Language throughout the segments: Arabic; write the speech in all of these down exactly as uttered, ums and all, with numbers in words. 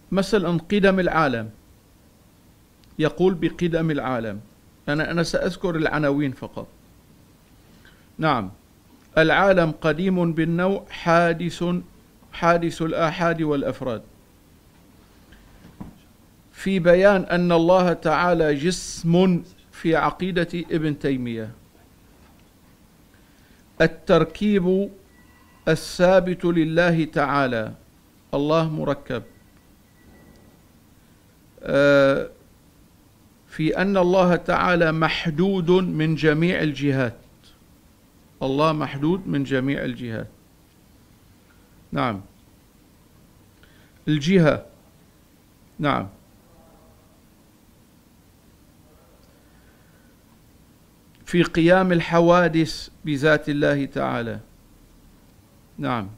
مثلا قدم العالم، يقول بقدم العالم. أنا أنا سأذكر العناوين فقط. نعم، العالم قديم بالنوع، حادث حادث الآحاد والأفراد. في بيان أن الله تعالى جسم في عقيدة ابن تيمية. التركيب الثابت لله تعالى، الله مركب. في أن الله تعالى محدود من جميع الجهات، الله محدود من جميع الجهات. نعم، الجهة. نعم، في قيام الحوادث بذات الله تعالى. نعم،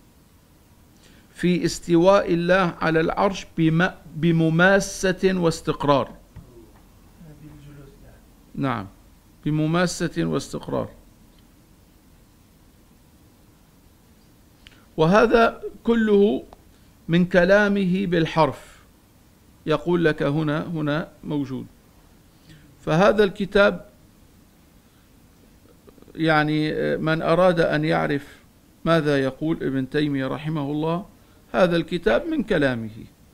في استواء الله على العرش بمماسة واستقرار. نعم، بمماسة واستقرار. وهذا كله من كلامه بالحرف، يقول لك هنا هنا موجود. فهذا الكتاب يعني من أراد أن يعرف ماذا يقول ابن تيمية رحمه الله، هذا الكتاب من كلامه.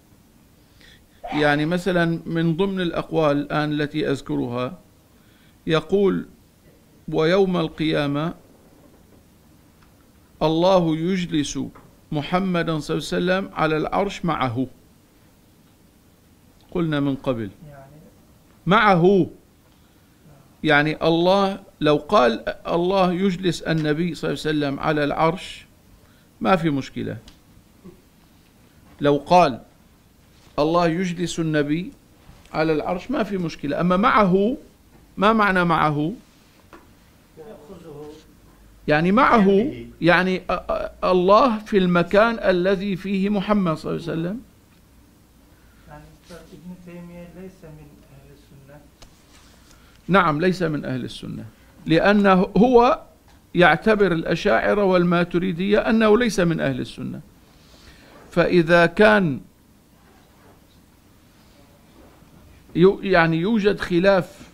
يعني مثلا من ضمن الأقوال الآن التي أذكرها، يقول: ويوم القيامة الله يجلس محمدا صلى الله عليه وسلم على العرش معه. قلنا من قبل معه، يعني الله لو قال الله يجلس النبي صلى الله عليه وسلم على العرش ما في مشكلة. لو قال الله يجلس النبي على العرش ما في مشكلة. أما معه، ما معنى معه؟ يعني معه يعني الله في المكان الذي فيه محمد صلى الله عليه وسلم. يعني ابن تيمية ليس من أهل السنة. نعم، ليس من أهل السنة، لأنه هو يعتبر الأشاعرة والماتريدية أنه ليس من أهل السنة. فإذا كان يعني يوجد خلاف،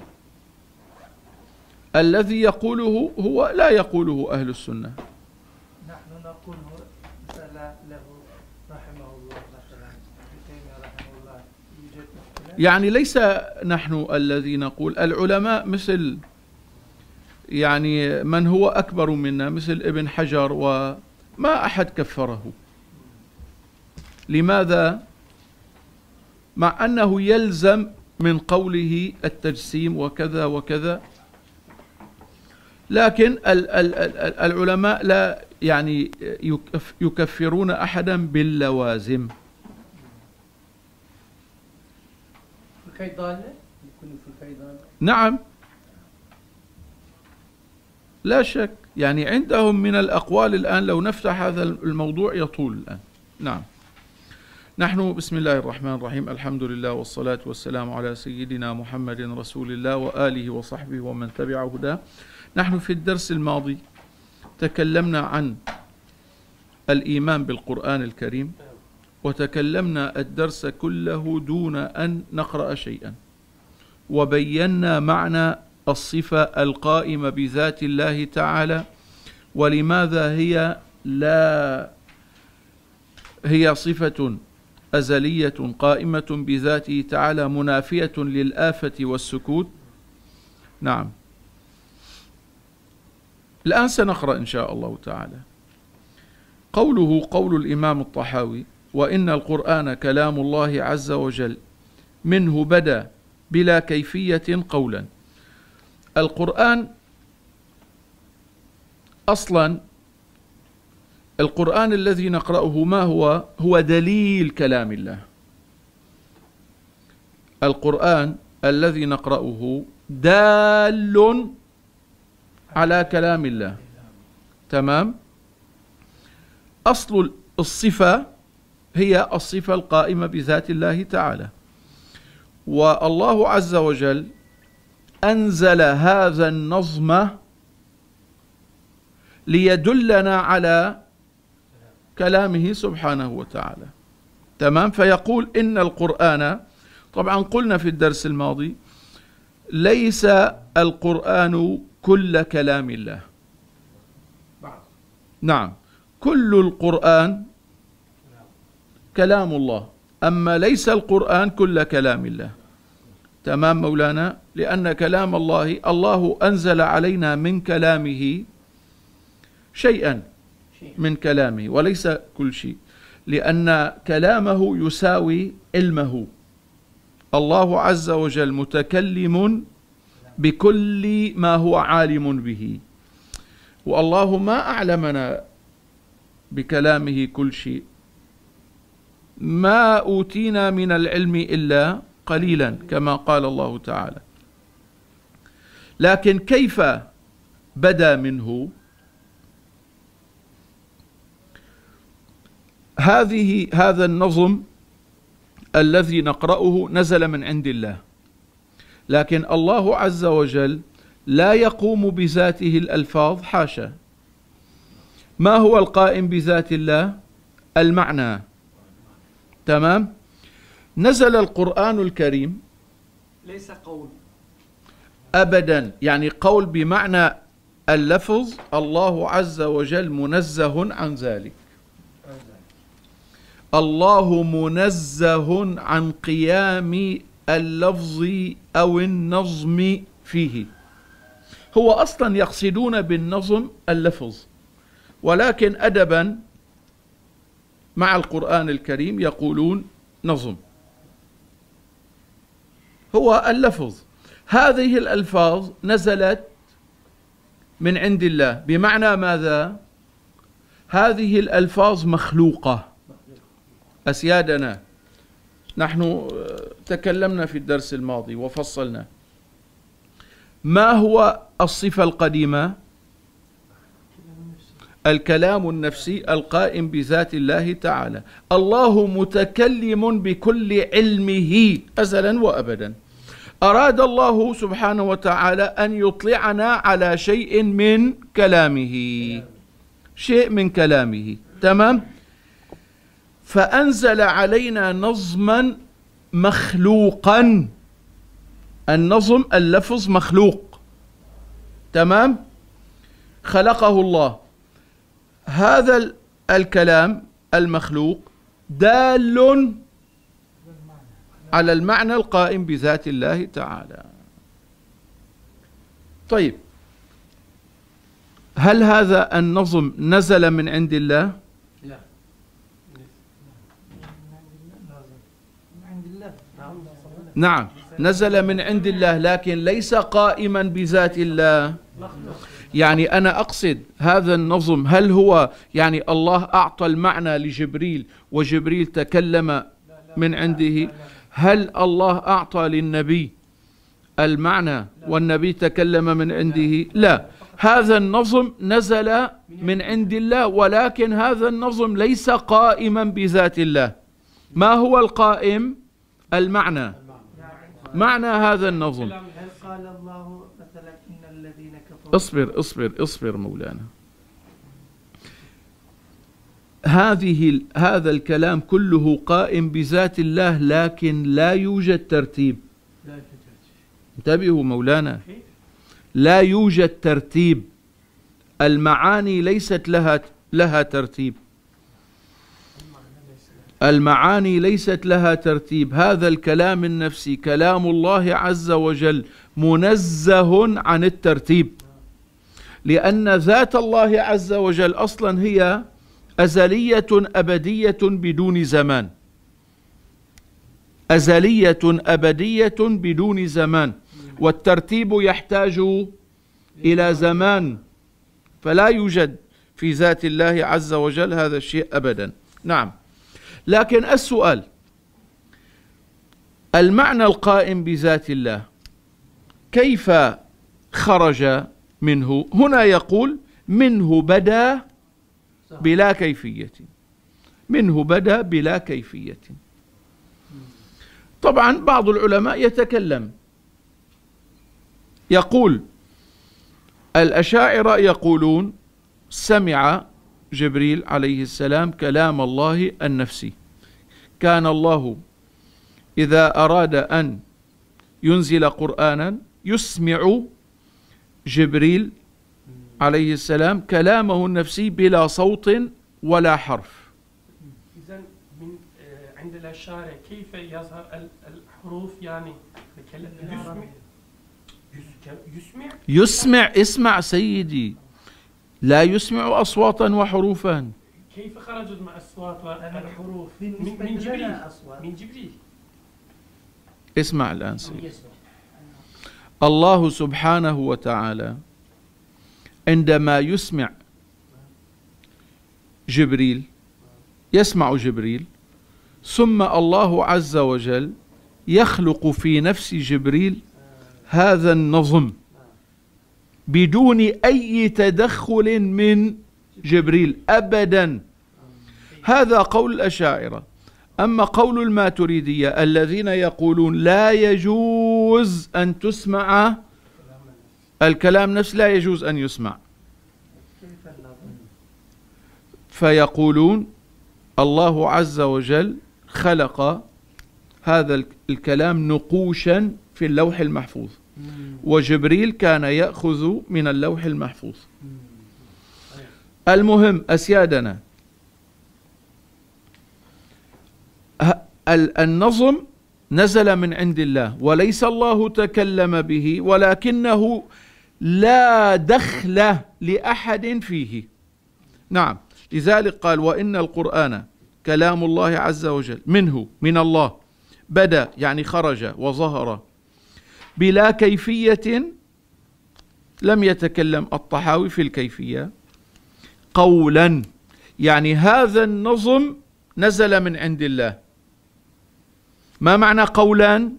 الذي يقوله هو لا يقوله أهل السنة. نحن نقول مثلا له رحمه الله، مثلا ابن تيمية رحمه الله، يوجد اختلاف. يعني ليس نحن الذي نقول، العلماء مثل يعني من هو أكبر منا مثل ابن حجر، وما أحد كفره. لماذا؟ مع أنه يلزم من قوله التجسيم وكذا وكذا، لكن العلماء لا يعني يكفرون أحدا باللوازم. نعم، لا شك. يعني عندهم من الأقوال الآن لو نفتح هذا الموضوع يطول الآن. نعم. نحن بسم الله الرحمن الرحيم، الحمد لله والصلاة والسلام على سيدنا محمد رسول الله وآله وصحبه ومن تبع هداه. نحن في الدرس الماضي تكلمنا عن الإيمان بالقرآن الكريم، وتكلمنا الدرس كله دون أن نقرأ شيئا، وبينا معنى الصفة القائمة بذات الله تعالى، ولماذا هي لا هي صفة أزلية قائمة بذاته تعالى منافية للآفة والسكوت. نعم. الآن سنقرأ إن شاء الله تعالى. قوله قول الإمام الطحاوي: وإن القرآن كلام الله عز وجل منه بدأ بلا كيفية قولا. القرآن أصلا، القرآن الذي نقرأه ما هو؟ هو دليل كلام الله. القرآن الذي نقرأه دال على كلام الله. تمام؟ أصل الصفة هي الصفة القائمة بذات الله تعالى، والله عز وجل أنزل هذا النظم ليدلنا على كلامه سبحانه وتعالى. تمام. فيقول إن القرآن، طبعا قلنا في الدرس الماضي ليس القرآن كل كلام الله. نعم، كل القرآن كلام الله، أما ليس القرآن كل كلام الله. تمام مولانا، لأن كلام الله، الله أنزل علينا من كلامه شيئا من كلامه وليس كل شيء، لأن كلامه يساوي علمه. الله عز وجل متكلم بكل ما هو عالم به، والله ما أعلمنا بكلامه كل شيء. ما أوتينا من العلم إلا قليلا كما قال الله تعالى. لكن كيف بدا منه؟ هذه هذا النظم الذي نقرأه نزل من عند الله، لكن الله عز وجل لا يقوم بذاته الألفاظ، حاشا. ما هو القائم بذات الله؟ المعنى. تمام. نزل القرآن الكريم ليس قول أبدا، يعني قول بمعنى اللفظ، الله عز وجل منزه عن ذلك. الله منزه عن قيام اللفظ أو النظم فيه. هو أصلا يقصدون بالنظم اللفظ، ولكن أدبا مع القرآن الكريم يقولون نظم. هو اللفظ. هذه الألفاظ نزلت من عند الله، بمعنى ماذا؟ هذه الألفاظ مخلوقة. أسيادنا، نحن تكلمنا في الدرس الماضي وفصلنا. ما هو الصفة القديمة؟ الكلام النفسي القائم بذات الله تعالى. الله متكلم بكل علمه أزلا وأبدا. أراد الله سبحانه وتعالى أن يطلعنا على شيء من كلامه، شيء من كلامه. تمام. فأنزل علينا نظما مخلوقا. النظم اللفظ مخلوق. تمام. خلقه الله. هذا الكلام المخلوق دال على المعنى القائم بذات الله تعالى. طيب، هل هذا النظم نزل من عند الله؟ لا، نعم، نزل من عند الله، لكن ليس قائما بذات الله. يعني أنا أقصد هذا النظم، هل هو يعني الله أعطى المعنى لجبريل وجبريل تكلم من عنده؟ هل الله أعطى للنبي المعنى والنبي تكلم من عنده؟ لا، هذا النظم نزل من عند الله، ولكن هذا النظم ليس قائما بذات الله. ما هو القائم؟ المعنى. معنى هذا النظم. هل قال الله مثلا إن الذين كفروا؟ اصبر اصبر اصبر مولانا. هذه هذا الكلام كله قائم بذات الله، لكن لا يوجد ترتيب. انتبهوا مولانا، لا يوجد ترتيب. المعاني ليست لها لها ترتيب. المعاني ليست لها ترتيب. هذا الكلام النفسي كلام الله عز وجل منزه عن الترتيب، لأن ذات الله عز وجل أصلا هي أزلية أبدية بدون زمان. أزلية أبدية بدون زمان، والترتيب يحتاج إلى زمان، فلا يوجد في ذات الله عز وجل هذا الشيء أبدا. نعم. لكن السؤال، المعنى القائم بذات الله كيف خرج منه؟ هنا يقول منه بدا بلا كيفية. منه بدا بلا كيفية. طبعا بعض العلماء يتكلم، يقول الأشاعرة يقولون سمع جبريل عليه السلام كلام الله النفسي، كان الله إذا أراد أن ينزل قرآنا يسمع جبريل عليه السلام كلامه النفسي بلا صوت ولا حرف. إذن من عند الأشاعرة كيف يظهر الحروف يعني يسمع يسمع يسمع اسمع سيدي، لا يسمع أصواتا وحروفا. كيف خرجت مع الأصوات والحروف؟ بالنسبة من جبريل لنا أصوات. من جبريل. اسمع الآن سيدي، الله سبحانه وتعالى عندما يسمع جبريل يسمع جبريل، ثم الله عز وجل يخلق في نفس جبريل هذا النظم بدون أي تدخل من جبريل أبدا. هذا قول الأشاعرة. أما قول الماتريدية الذين يقولون لا يجوز أن تسمع الكلام نفسه، لا يجوز أن يسمع، فيقولون الله عز وجل خلق هذا الكلام نقوشا في اللوح المحفوظ، وجبريل كان يأخذ من اللوح المحفوظ. المهم أسيادنا، النظم نزل من عند الله وليس الله تكلم به، ولكنه لا دخل لأحد فيه. نعم، لذلك قال وإن القرآن كلام الله عز وجل منه من الله بدأ يعني خرج وظهر بلا كيفية، لم يتكلم الطحاوي في الكيفية، قولا يعني هذا النظم نزل من عند الله. ما معنى قولا؟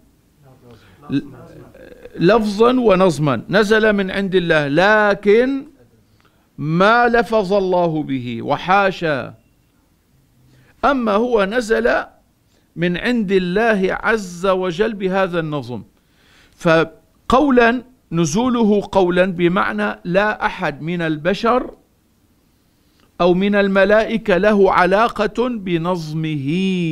لفظا ونظما، نزل من عند الله لكن ما لفظ الله به وحاشا. أما هو نزل من عند الله عز وجل بهذا النظم. فقولا نزوله قولا بمعنى لا أحد من البشر أو من الملائكة له علاقة بنظمه،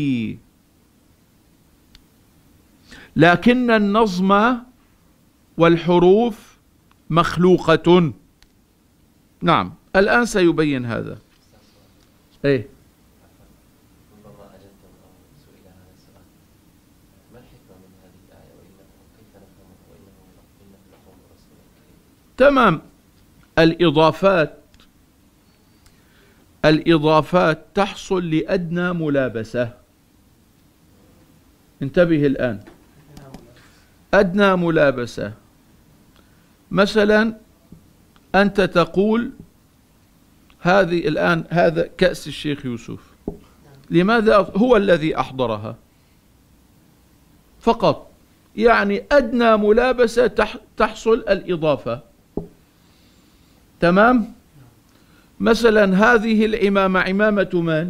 لكن النظم والحروف مخلوقة. نعم، الآن سيبين هذا. ايه ربما أجبتم أو سئل هذا السؤال، ما الحكمة من هذه الآية وإنه كيف نفهمه وإنه إنه لقول رسول كريم؟ تمام. الإضافات الإضافات تحصل لأدنى ملابسة. انتبه الآن، أدنى ملابسة. مثلا أنت تقول هذه الآن هذا كأس الشيخ يوسف، لماذا هو الذي أحضرها فقط، يعني أدنى ملابسة تحصل الإضافة. تمام. مثلا هذه العمامة عمامة من؟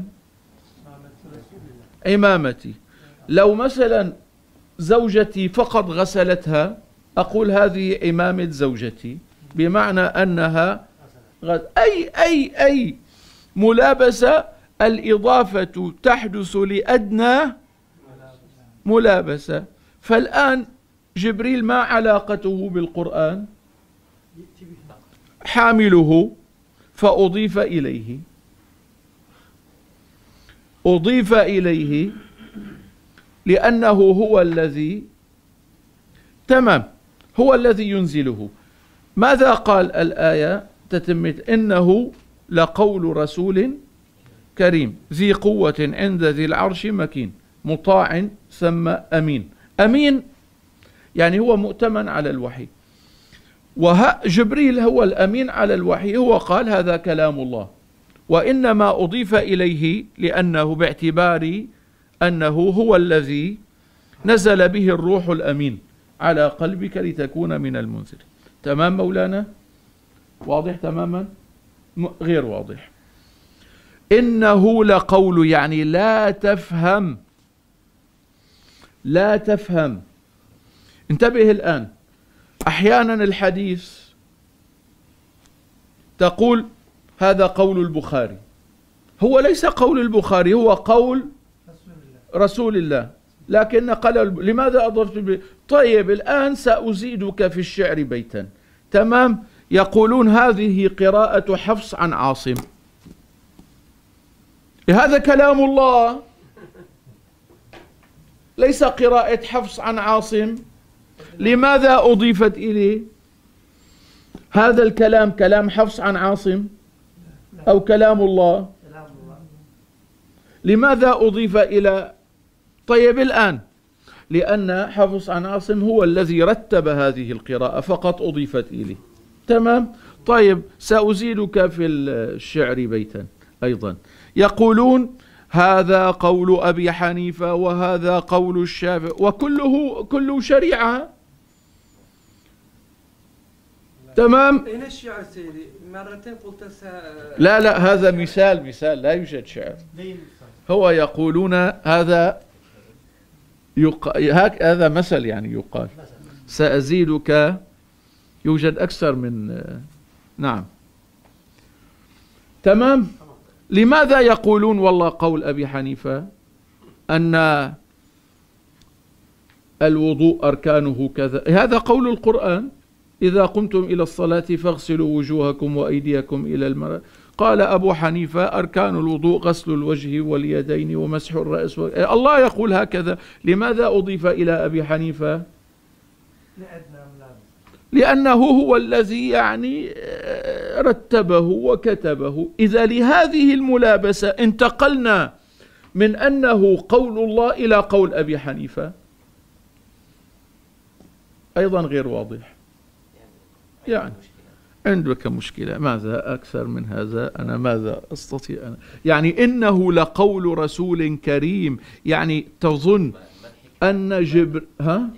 عمامتي. لو مثلا زوجتي فقط غسلتها أقول هذه عمامة زوجتي، بمعنى أنها غ... أي أي أي ملابسة الإضافة تحدث لأدنى ملابسة. فالآن جبريل ما علاقته بالقرآن؟ حامله، فأضيف إليه أضيف إليه لأنه هو الذي تمام هو الذي ينزله. ماذا قال الآية تتمت؟ إنه لقول رسول كريم ذي قوة عند ذي العرش مكين مطاع ثم أمين. أمين يعني هو مؤتمن على الوحي، وجبريل هو الأمين على الوحي. هو قال هذا كلام الله، وإنما أضيف إليه لأنه باعتبار أنه هو الذي نزل به الروح الأمين على قلبك لتكون من المنذر. تمام مولانا؟ واضح تماما؟ غير واضح. إنه لقول يعني لا تفهم لا تفهم. انتبه الآن، أحيانا الحديث تقول هذا قول البخاري، هو ليس قول البخاري، هو قول رسول الله، لكن قال لماذا أضفت ب... طيب الآن سأزيدك في الشعر بيتا. تمام. يقولون هذه قراءة حفص عن عاصم، هذا كلام الله، ليس قراءة حفص عن عاصم. لماذا أضيفت إليه؟ هذا الكلام كلام حفص عن عاصم أو كلام الله؟ كلام الله. لماذا أضيف إلى؟ طيب الآن لأن حفص عن عاصم هو الذي رتب هذه القراءة فقط أضيفت إليه. تمام. طيب سأزيدك في الشعر بيتا أيضا. يقولون هذا قول أبي حنيفة وهذا قول الشافعي وكله كله شريعة. تمام. أين الشعر سيدي؟ مرتين قلت س... لا لا هذا مثال مثال لا يوجد شعر. هو يقولون هذا يق... هك هذا مثل يعني يقال سأزيدك. يوجد أكثر من نعم. تمام. لماذا يقولون والله قول أبي حنيفة أن الوضوء أركانه كذا؟ هذا قول القرآن إذا قمتم إلى الصلاة فاغسلوا وجوهكم وأيديكم إلى المرأة. قال أبو حنيفة أركان الوضوء غسل الوجه واليدين ومسح الرأس و... الله يقول هكذا. لماذا أضيف إلى أبي حنيفة؟ لأنه هو الذي يعني رتبه وكتبه. إذا لهذه الملابسة انتقلنا من أنه قول الله إلى قول أبي حنيفة أيضا غير واضح. يعني عندك مشكلة. ماذا أكثر من هذا؟ أنا ماذا أستطيع أنا؟ يعني إنه لقول رسول كريم، يعني تظن أن جبر ها؟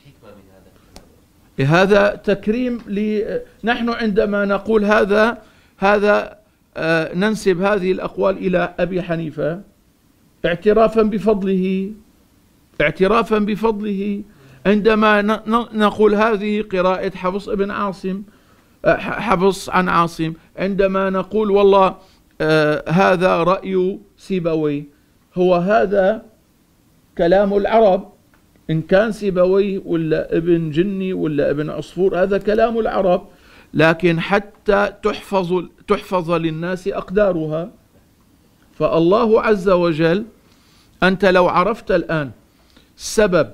هذا تكريم لي. نحن عندما نقول هذا هذا آه ننسب هذه الأقوال إلى أبي حنيفة اعترافا بفضله اعترافا بفضله. عندما نقول هذه قراءة حفص بن عاصم حفص عن عاصم، عندما نقول والله آه هذا رأي سيبوي، هو هذا كلام العرب، إن كان سيبوي ولا ابن جني ولا ابن عصفور هذا كلام العرب، لكن حتى تحفظ تحفظ للناس أقدارها. فالله عز وجل أنت لو عرفت الآن سبب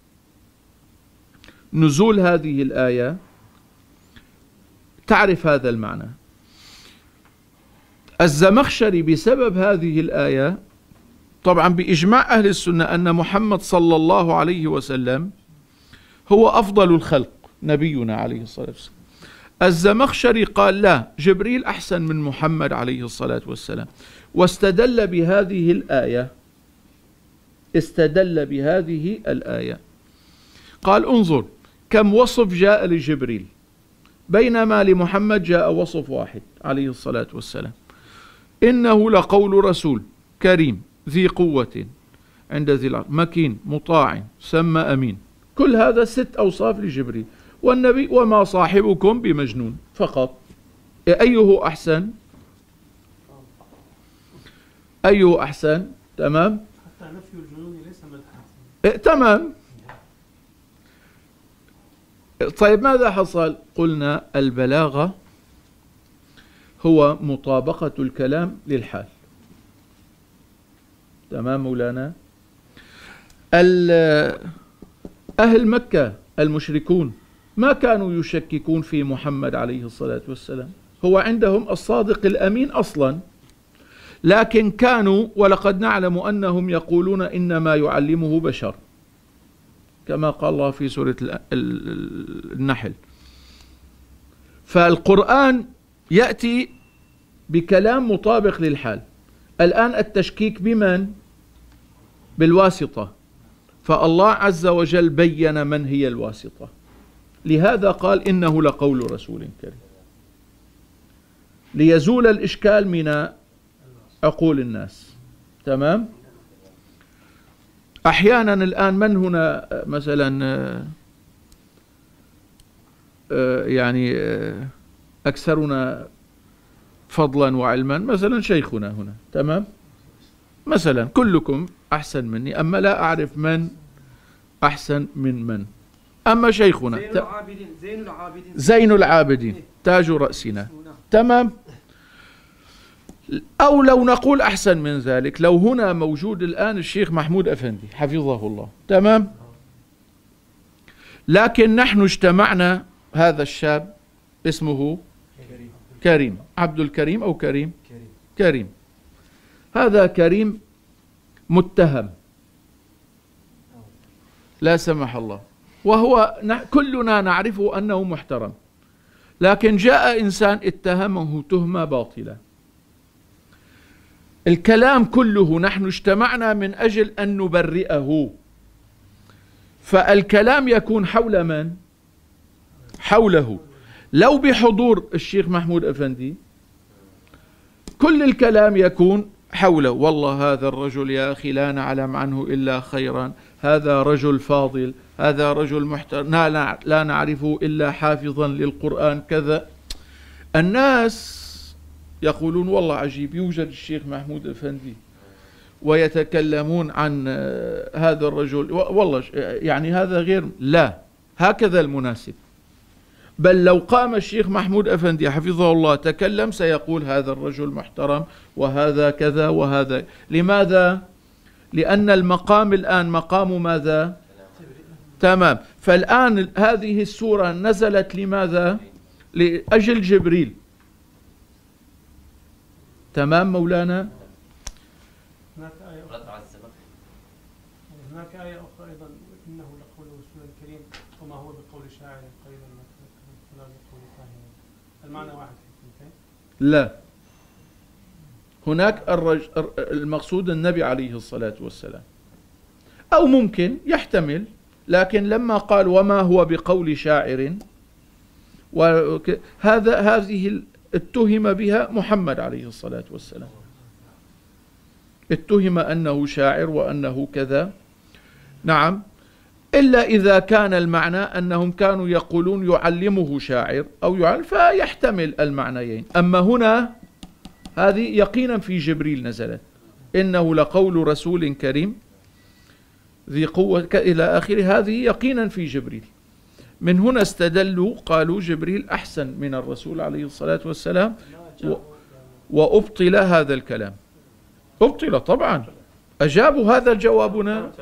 نزول هذه الآية تعرف هذا المعنى. الزمخشري بسبب هذه الآية، طبعا بإجماع أهل السنة أن محمد صلى الله عليه وسلم هو أفضل الخلق نبينا عليه الصلاة والسلام. الزمخشري قال لا، جبريل أحسن من محمد عليه الصلاة والسلام، واستدل بهذه الآية استدل بهذه الآية قال انظر كم وصف جاء لجبريل بينما لمحمد جاء وصف واحد عليه الصلاة والسلام. إنه لقول رسول كريم ذي قوة عند ذي العرش مكين مطاع سمى أمين. كل هذا ست أوصاف لجبريل. والنبي وما صاحبكم بمجنون فقط. أيه أحسن؟ أيه أحسن؟ تمام؟ حتى نفي الجنون ليس مدحا. إيه تمام. طيب ماذا حصل؟ قلنا البلاغة هو مطابقة الكلام للحال. تمام مولانا؟ أهل مكة المشركون ما كانوا يشككون في محمد عليه الصلاة والسلام، هو عندهم الصادق الأمين أصلا، لكن كانوا ولقد نعلم أنهم يقولون إنما يعلمه بشر كما قال الله في سورة النحل. فالقرآن يأتي بكلام مطابق للحال. الآن التشكيك بمن؟ بالواسطة، فالله عز وجل بين من هي الواسطة، لهذا قال إنه لقول رسول كريم ليزول الإشكال من عقول الناس. تمام؟ أحيانا الآن من هنا مثلا يعني أكثرنا فضلا وعلما، مثلا شيخنا هنا، تمام؟ مثلا كلكم أحسن مني، أما لا أعرف من أحسن من من. أما شيخنا زين العابدين زين العابدين زين العابدين تاج رأسنا، تمام. أو لو نقول أحسن من ذلك، لو هنا موجود الآن الشيخ محمود أفندي حفظه الله، تمام، لكن نحن اجتمعنا، هذا الشاب اسمه كريم, كريم. عبد الكريم أو كريم كريم. كريم هذا كريم متهم لا سمح الله، وهو كلنا نعرفه أنه محترم، لكن جاء إنسان اتهمه تهمة باطلة. الكلام كله نحن اجتمعنا من أجل أن نبرئه، فالكلام يكون حول من؟ حوله. لو بحضور الشيخ محمود أفندي كل الكلام يكون حوله، والله هذا الرجل يا أخي لا نعلم عنه إلا خيرا، هذا رجل فاضل، هذا رجل محترم، لا نعرفه إلا حافظا للقرآن كذا. الناس يقولون والله عجيب، يوجد الشيخ محمود أفندي ويتكلمون عن هذا الرجل، والله يعني هذا غير، لا، هكذا المناسب. بل لو قام الشيخ محمود أفندي حفظه الله تكلم سيقول هذا الرجل محترم وهذا كذا وهذا. لماذا؟ لأن المقام الآن مقام ماذا؟ تمام. فالآن هذه السورة نزلت لماذا؟ لأجل جبريل. تمام مولانا؟ هناك آية أخرى هناك آية أخرى أيضا، إنه لقول رسول كريم وما هو بقول شاعر قليلا ما تذكرون ولا بقول كاهن. المعنى واحد في الثنتين؟ لا، هناك الرج... المقصود النبي عليه الصلاة والسلام، أو ممكن يحتمل، لكن لما قال وما هو بقول شاعر وك... هذا هذه اتهم بها محمد عليه الصلاة والسلام، اتهم أنه شاعر وأنه كذا. نعم، إلا إذا كان المعنى أنهم كانوا يقولون يعلمه شاعر أو يعلم، فيحتمل المعنيين. أما هنا هذه يقينا في جبريل نزلت، إنه لقول رسول كريم ذي قوة إلى آخره، هذه يقينا في جبريل. من هنا استدلوا قالوا جبريل أحسن من الرسول عليه الصلاة والسلام، و... وأبطل هذا الكلام. أبطل طبعا، أجابوا هذا جوابنا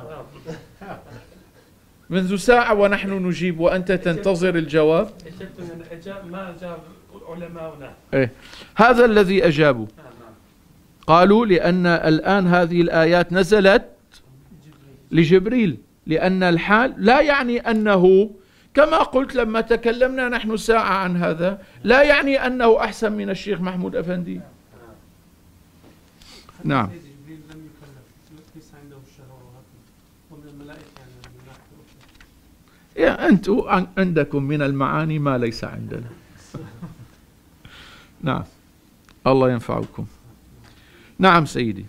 منذ ساعة ونحن نجيب وأنت تنتظر الجواب. ما أجاب علماؤنا. إيه؟ هذا الذي أجابوا، قالوا لأن الآن هذه الآيات نزلت لجبريل، لأن الحال لا يعني أنه كما قلت لما تكلمنا نحن ساعة عن هذا، لا يعني أنه أحسن من الشيخ محمود أفندي. نعم. يا أنتم عندكم من المعاني ما ليس عندنا. نعم، الله ينفعكم. نعم سيدي.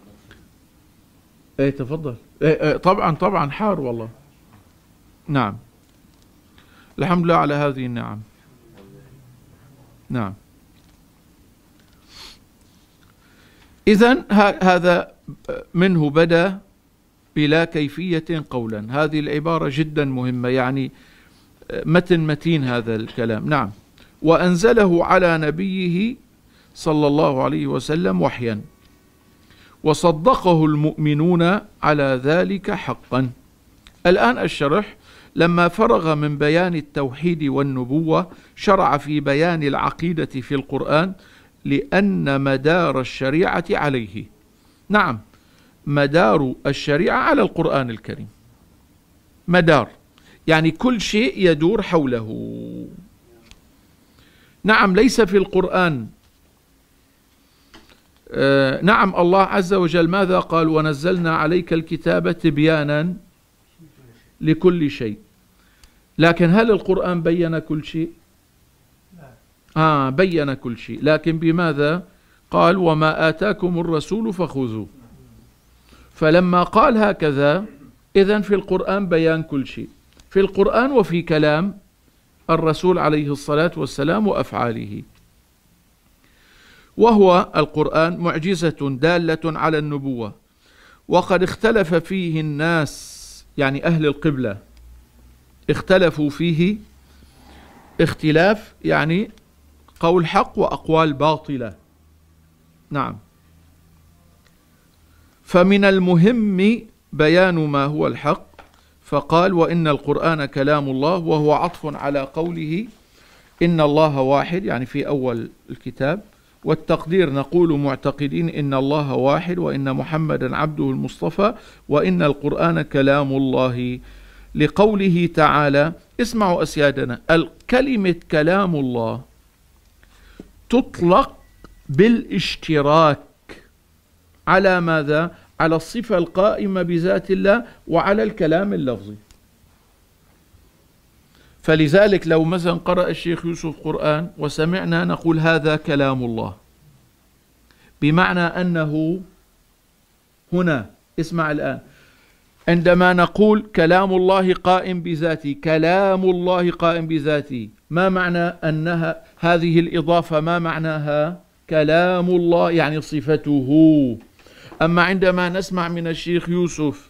ايه تفضل. إيه إيه طبعا طبعا حار والله. نعم، الحمد لله على هذه النعم. نعم. إذن هذا منه بدأ بلا كيفية قولا، هذه العبارة جدا مهمة، يعني متن متين هذا الكلام. نعم. وأنزله على نبيه صلى الله عليه وسلم وحيا، وصدقه المؤمنون على ذلك حقا. الآن الشرح، لما فرغ من بيان التوحيد والنبوة شرع في بيان العقيدة في القرآن، لأن مدار الشريعة عليه. نعم، مدار الشريعة على القرآن الكريم، مدار يعني كل شيء يدور حوله. نعم، ليس في القرآن آه نعم، الله عز وجل ماذا قال؟ ونزلنا عليك الكتاب تبيانا لكل شيء. لكن هل القرآن بين كل شيء؟ آه بين كل شيء، لكن بماذا؟ قال وما آتاكم الرسول فخذوه. فلما قال هكذا، إذن في القرآن بيان كل شيء، في القرآن وفي كلام الرسول عليه الصلاة والسلام وأفعاله. وهو القرآن معجزة دالة على النبوة، وقد اختلف فيه الناس، يعني أهل القبلة اختلفوا فيه اختلاف، يعني قول حق وأقوال باطلة. نعم. فمن المهم بيان ما هو الحق، فقال وإن القرآن كلام الله، وهو عطف على قوله إن الله واحد، يعني في أول الكتاب. والتقدير نقول معتقدين إن الله واحد، وإن محمدا عبده المصطفى، وإن القرآن كلام الله، لقوله تعالى. اسمعوا أسيادنا، الكلمة كلام الله تطلق بالاشتراك على ماذا؟ على الصفة القائمة بذات الله وعلى الكلام اللفظي. فلذلك لو مثلا قرأ الشيخ يوسف قرآن وسمعنا نقول هذا كلام الله، بمعنى أنه هنا، اسمع الآن، عندما نقول كلام الله قائم بذاته، كلام الله قائم بذاته، ما معنى أنها هذه الإضافة؟ ما معناها؟ كلام الله يعني صفته. أما عندما نسمع من الشيخ يوسف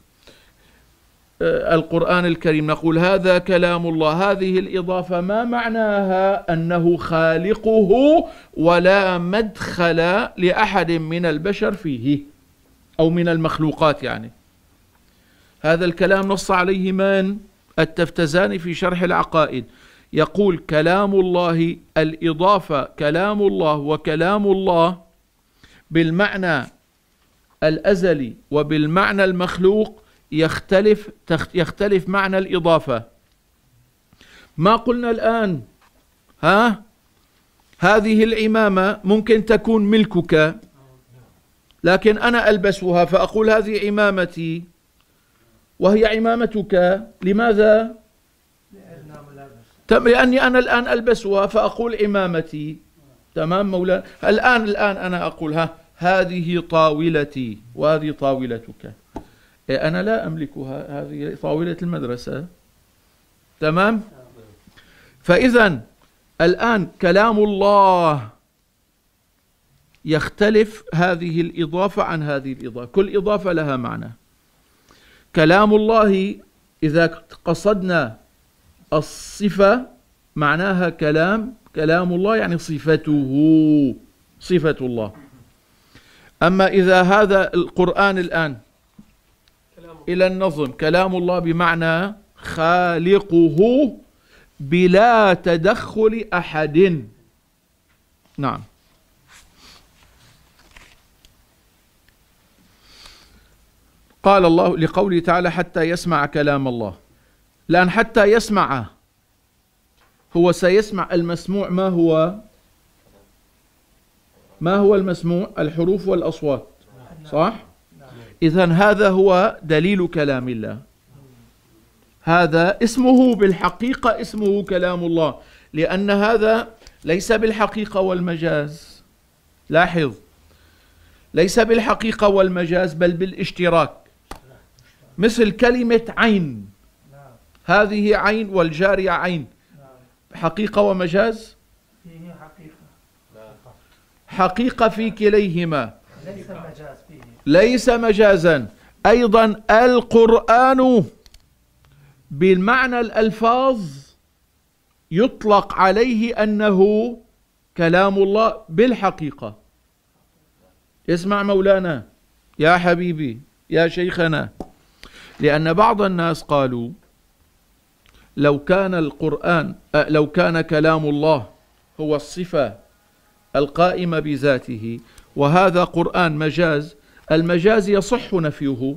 القرآن الكريم نقول هذا كلام الله، هذه الإضافة ما معناها؟ أنه خالقه ولا مدخل لأحد من البشر فيه أو من المخلوقات. يعني هذا الكلام نص عليه من؟ التفتزاني في شرح العقائد، يقول كلام الله، الإضافة كلام الله وكلام الله بالمعنى الأزلي وبالمعنى المخلوق يختلف يختلف معنى الإضافة. ما قلنا الآن ها هذه العمامة ممكن تكون ملكك، لكن أنا ألبسها فأقول هذه عمامتي وهي عمامتك. لماذا؟ لأني أنا الآن ألبسها فأقول عمامتي. تمام مولانا. الآن الآن أنا أقول ها هذه طاولتي وهذه طاولتك، أنا لا أملكها، هذه طاولة المدرسة. تمام. فإذا الآن كلام الله يختلف هذه الإضافة عن هذه الإضافة، كل إضافة لها معنى. كلام الله إذا قصدنا الصفة معناها كلام، كلام الله يعني صفته، صفة الله. أما إذا هذا القرآن الآن إلى النظم كلام الله بمعنى خالقه بلا تدخل أحد. نعم. قال الله لقوله تعالى حتى يسمع كلام الله، لأن حتى يسمع هو سيسمع المسموع. ما هو ما هو المسموع؟ الحروف والأصوات، صح؟ إذن هذا هو دليل كلام الله، هذا اسمه بالحقيقة اسمه كلام الله، لأن هذا ليس بالحقيقة والمجاز. لاحظ، ليس بالحقيقة والمجاز بل بالاشتراك، مثل كلمة عين، هذه عين والجارية عين، حقيقة ومجاز؟ فيه حقيقة، حقيقة في كليهما، ليس مجاز فيه، ليس مجازا. أيضا القرآن بالمعنى الألفاظ يطلق عليه أنه كلام الله بالحقيقة. اسمع مولانا يا حبيبي يا شيخنا، لأن بعض الناس قالوا لو كان القرآن لو كان كلام الله هو الصفة القائمة بذاته وهذا قرآن مجاز، المجاز يصح نفيه،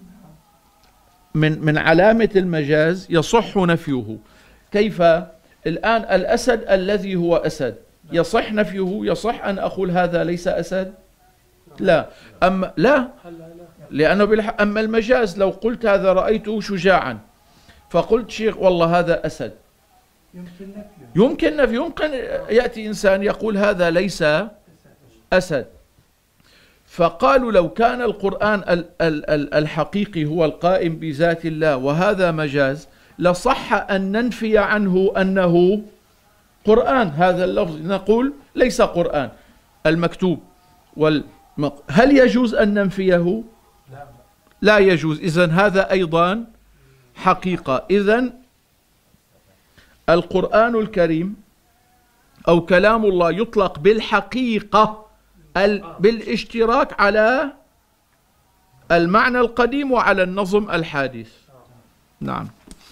من من علامة المجاز يصح نفيه. كيف؟ الآن الأسد الذي هو أسد يصح نفيه، يصح أن أقول هذا ليس أسد؟ لا. أما لا، لأنه بالح... أما المجاز لو قلت هذا رأيته شجاعا فقلت شيخ والله هذا أسد، يمكن نفيه، يمكن نفيه، يمكن يأتي إنسان يقول هذا ليس أسد. فقالوا لو كان القرآن ال ال ال الحقيقي هو القائم بذات الله وهذا مجاز لصح أن ننفي عنه أنه قرآن، هذا اللفظ نقول ليس قرآن. المكتوب والمق... هل يجوز أن ننفيه؟ لا يجوز. إذن هذا أيضا حقيقة. إذن القرآن الكريم أو كلام الله يطلق بالحقيقة ال... بالاشتراك على المعنى القديم وعلى النظم الحادث. نعم.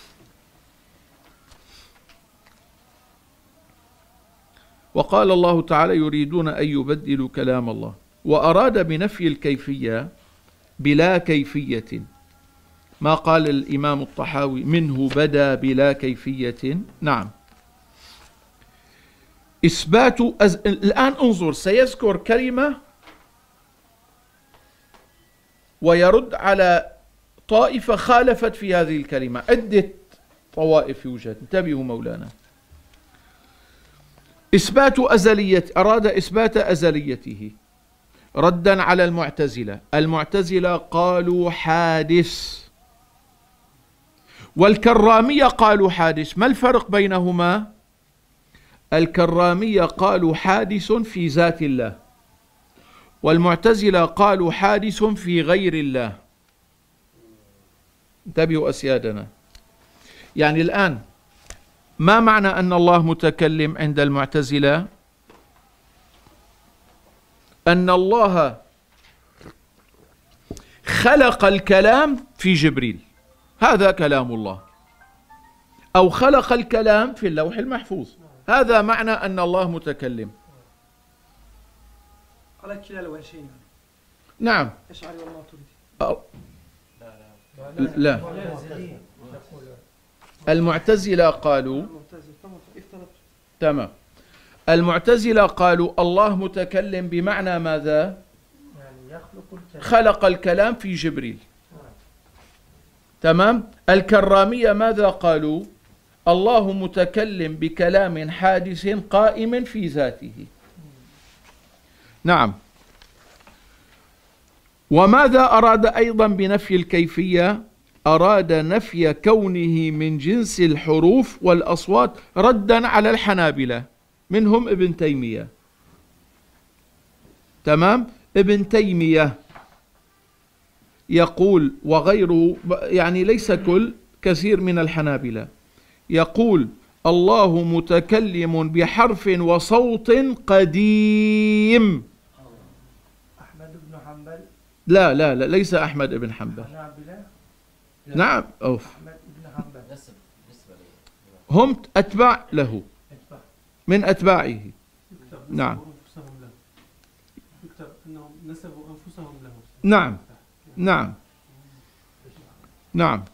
وقال الله تعالى يريدون أن يبدلوا كلام الله، وأراد بنفي الكيفية بلا كيفية، ما قال الإمام الطحاوي منه بدا بلا كيفية. نعم. إثبات أز... الآن انظر، سيذكر كلمة ويرد على طائفة خالفت في هذه الكلمة. عدة طوائف يوجد، انتبهوا مولانا. إثبات أزلية، أراد إثبات أزليته ردا على المعتزلة. المعتزلة قالوا حادث، والكرامية قالوا حادث. ما الفرق بينهما؟ الكرامية قالوا حادث في ذات الله، والمعتزلة قالوا حادث في غير الله. انتبهوا أسيادنا. يعني الآن ما معنى أن الله متكلم عند المعتزلة؟ أن الله خلق الكلام في جبريل، هذا كلام الله، أو خلق الكلام في اللوح المحفوظ، هذا معنى أن الله متكلم. على كلا الوجهين. نعم. أشعري والله تريد. أو لا، المعتزلة قالوا تمام. المعتزلة قالوا الله متكلم بمعنى ماذا؟ خلق الكلام في جبريل. تمام. الكرامية ماذا قالوا؟ الله متكلم بكلام حادث قائم في ذاته. نعم. وماذا أراد أيضا بنفي الكيفية؟ أراد نفي كونه من جنس الحروف والأصوات ردا على الحنابلة، منهم ابن تيمية. تمام. ابن تيمية يقول وغيره، يعني ليس كل، كثير من الحنابلة يقول الله متكلم بحرف وصوت قديم. أحمد بن حنبل. لا لا لا، ليس أحمد بن حنبل. نعم. أوف. أحمد بن حنبل هم أتباع له، من أتباعه. نعم. يكتب أنهم نسبوا أنفسهم له. نعم نعم نعم.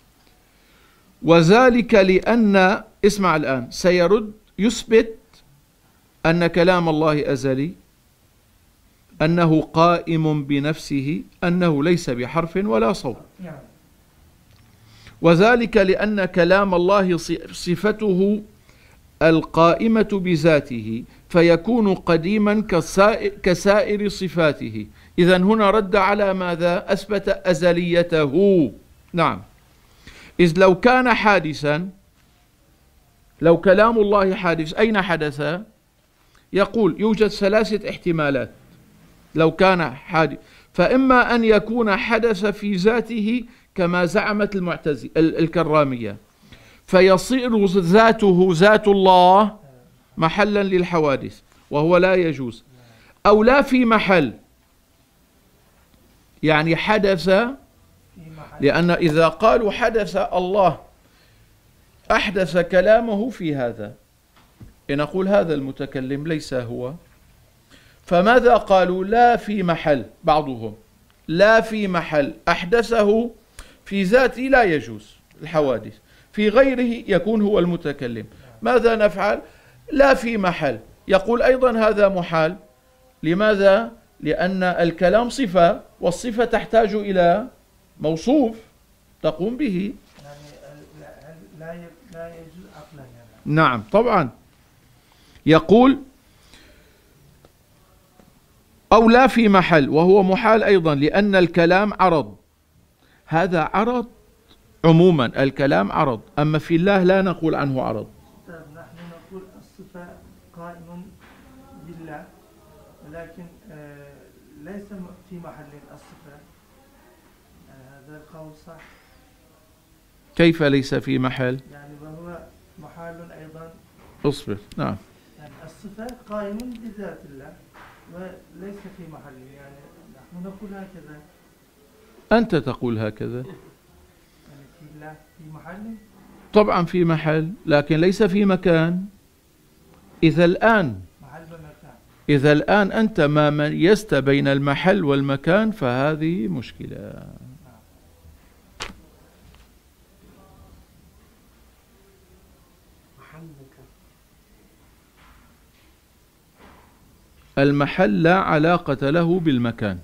وذلك لأن، اسمع الآن، سيرد يثبت أن كلام الله أزلي، أنه قائم بنفسه، أنه ليس بحرف ولا صوت. وذلك لأن كلام الله صفته القائمة بذاته، فيكون قديما كسائر صفاته. إذن هنا رد على ماذا؟ أثبت أزليته. نعم. إذ لو كان حادثا، لو كلام الله حادث، أين حدث؟ يقول يوجد ثلاثة احتمالات لو كان حادث، فإما أن يكون حدث في ذاته كما زعمت المعتزلة الكرامية، فيصير ذاته ذات الله محلا للحوادث، وهو لا يجوز. أو لا في محل، يعني حدث، لأن إذا قالوا حدث الله أحدث كلامه في هذا، نقول هذا المتكلم ليس هو. فماذا قالوا؟ لا في محل، بعضهم لا في محل، أحدثه في ذاته لا يجوز الحوادث، في غيره يكون هو المتكلم. ماذا نفعل؟ لا في محل، يقول أيضا هذا محال. لماذا؟ لأن الكلام صفة، والصفة تحتاج إلى موصوف تقوم به. يعني لا يجوز عقلا يعني. نعم طبعا. يقول أو لا في محل، وهو محال أيضا، لأن الكلام عرض. هذا عرض عموما، الكلام عرض، أما في الله لا نقول عنه عرض. نحن نقول الصفة قائم بالله لكن آه ليس م- في محل الصفة. آه هذا القول صح. كيف ليس في محل؟ يعني وهو محال أيضا. اصبر. نعم. يعني الصفة قائم بذات الله وليس في محل، يعني نحن نقول هكذا. أنت تقول هكذا. يعني في الله في محل. طبعا في محل، لكن ليس في مكان. إذا الآن محل ومكان. إذا الآن أنت ما ميزت بين المحل والمكان فهذه مشكلة. محل مكان. المحل لا علاقة له بالمكان.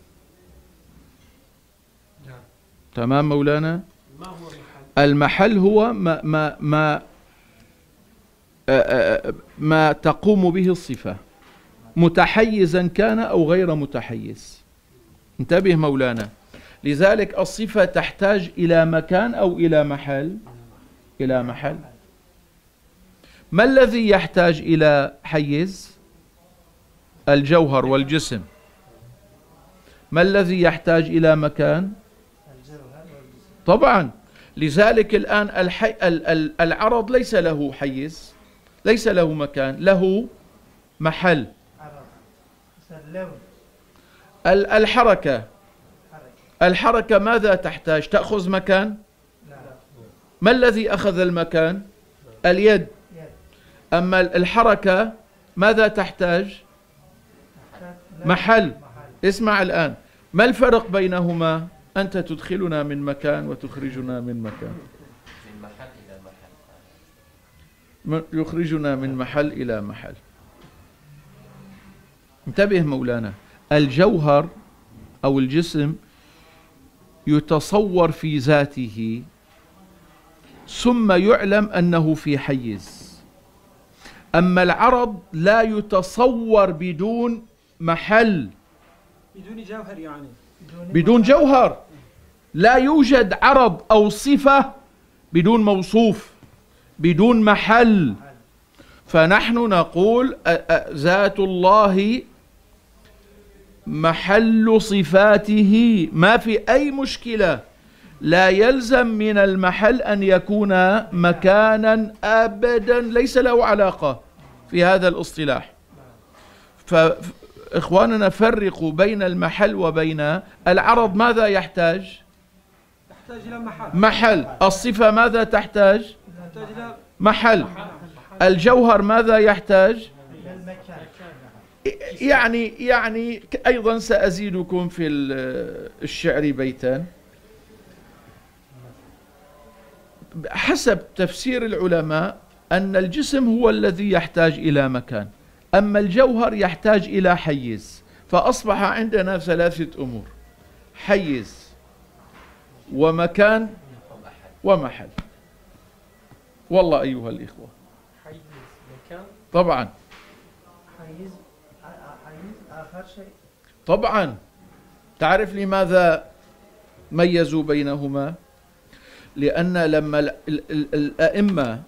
نعم. تمام مولانا؟ ما هو محل؟ المحل هو ما ما ما آه، آه، ما تقوم به الصفة، متحيزا كان أو غير متحيز. انتبه مولانا. لذلك الصفة تحتاج إلى مكان أو إلى محل؟ إلى محل. ما الذي يحتاج إلى حيز؟ الجوهر والجسم. ما الذي يحتاج إلى مكان؟ الجوهر والجسم. طبعا. لذلك الآن الحي... ال- ال- العرض ليس له حيز، ليس له مكان، له محل. عرض. مثل اللون. ال- الحركة حركة. الحركة ماذا تحتاج؟ تأخذ مكان؟ لا. ما الذي أخذ المكان؟ اليد. يد. أما ال- الحركة ماذا تحتاج؟ تحتاج لون. محل. محل. اسمع الآن، ما الفرق بينهما؟ أنت تدخلنا من مكان وتخرجنا من مكان. من محل إلى محل. م- يخرجنا من محل إلى محل. انتبه مولانا. الجوهر أو الجسم يتصور في ذاته ثم يعلم أنه في حيز. أما العرض لا يتصور بدون محل، بدون جوهر يعني. بدون محل. جوهر. لا يوجد عرض أو صفة بدون موصوف، بدون محل. فنحن نقول أ- أ- ذات الله محل صفاته، ما في أي مشكلة. لا يلزم من المحل أن يكون مكانا أبدا، ليس له علاقة في هذا الاصطلاح. فإخواننا فرقوا بين المحل وبين العرض. ماذا يحتاج؟ تحتاج إلى محل. محل. الصفة ماذا تحتاج؟ تحتاج إلى محل. الجوهر ماذا يحتاج؟ إلى المكان. يعني يعني أيضا سأزيدكم في ال- الشعر بيتان. حسب تفسير العلماء أن الجسم هو الذي يحتاج إلى مكان، أما الجوهر يحتاج إلى حيز. فأصبح عندنا ثلاثة أمور: حيز ومكان ومحل. والله أيها الإخوة حيز مكان. طبعا حيز. حيز آخر شيء. طبعا. تعرف لماذا ميزوا بينهما؟ لأن لما ال- ال- ال- الأئمة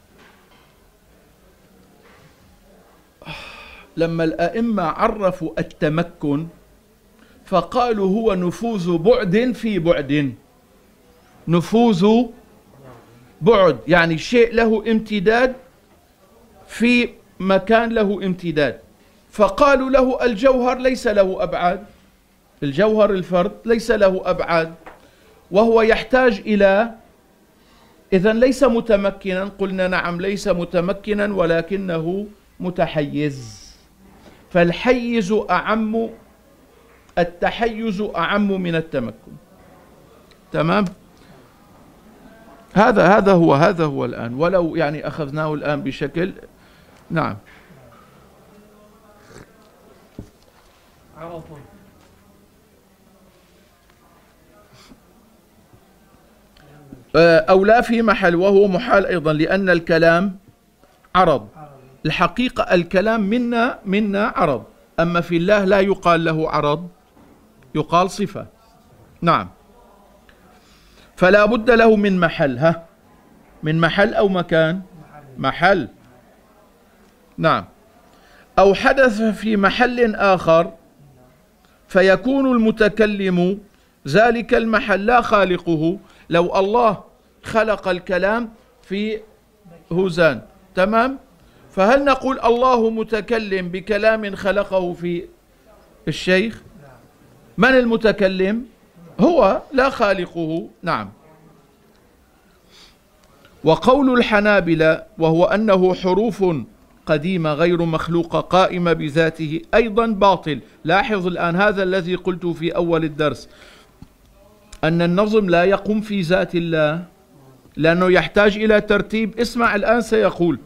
لما الأئمة عرفوا التمكن فقالوا هو نفوذ بعد في بعد. نفوذ بعد يعني شيء له امتداد في مكان له امتداد. فقالوا له الجوهر ليس له أبعاد، الجوهر الفرد ليس له أبعاد وهو يحتاج إلى، إذن ليس متمكنا. قلنا نعم ليس متمكنا ولكنه متحيز. فالحيز أعم، التحيز أعم من التمكن. تمام؟ هذا هذا هو هذا هو الآن، ولو يعني أخذناه الآن بشكل نعم. عرض. أو لا في محل، وهو محال أيضا لأن الكلام عرض. عرض. الحقيقة الكلام منا منا عرض، أما في الله لا يقال له عرض، يقال صفة. نعم. فلا بد له من محل. ها، من محل أو مكان؟ محل. نعم. أو حدث في محل آخر فيكون المتكلم ذلك المحل لا خالقه. لو الله خلق الكلام في هوزان، تمام، فهل نقول الله متكلم بكلام خلقه في الشيخ؟ من المتكلم؟ هو، لا خالقه. نعم. وقول الحنابلة وهو أنه حروف قديمة غير مخلوقة قائمة بذاته أيضا باطل. لاحظ الآن هذا الذي قلت في أول الدرس، أن النظم لا يقوم في ذات الله لأنه يحتاج إلى ترتيب. اسمع الآن سيقول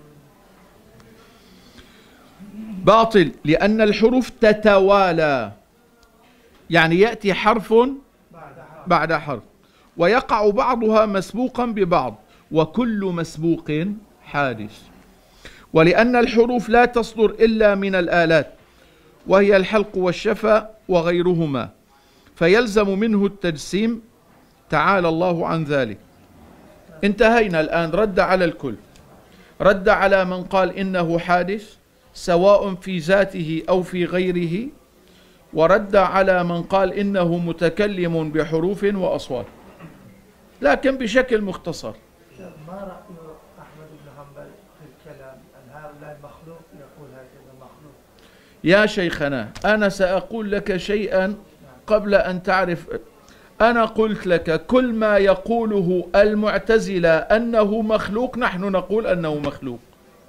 باطل لأن الحروف تتوالى، يعني يأتي حرف بعد حرف ويقع بعضها مسبوقا ببعض، وكل مسبوق حادث. ولأن الحروف لا تصدر إلا من الآلات وهي الحلق والشفة وغيرهما، فيلزم منه التجسيم، تعالى الله عن ذلك. انتهينا الآن. رد على الكل، رد على من قال إنه حادث سواء في ذاته أو في غيره، ورد على من قال إنه متكلم بحروف وأصوات، لكن بشكل مختصر. ما رأي أحمد بن حنبل في الكلام أن هؤلاء مخلوق يقول هكذا مخلوق؟ يا شيخنا أنا سأقول لك شيئا قبل أن تعرف. أنا قلت لك كل ما يقوله المعتزلة أنه مخلوق نحن نقول أنه مخلوق.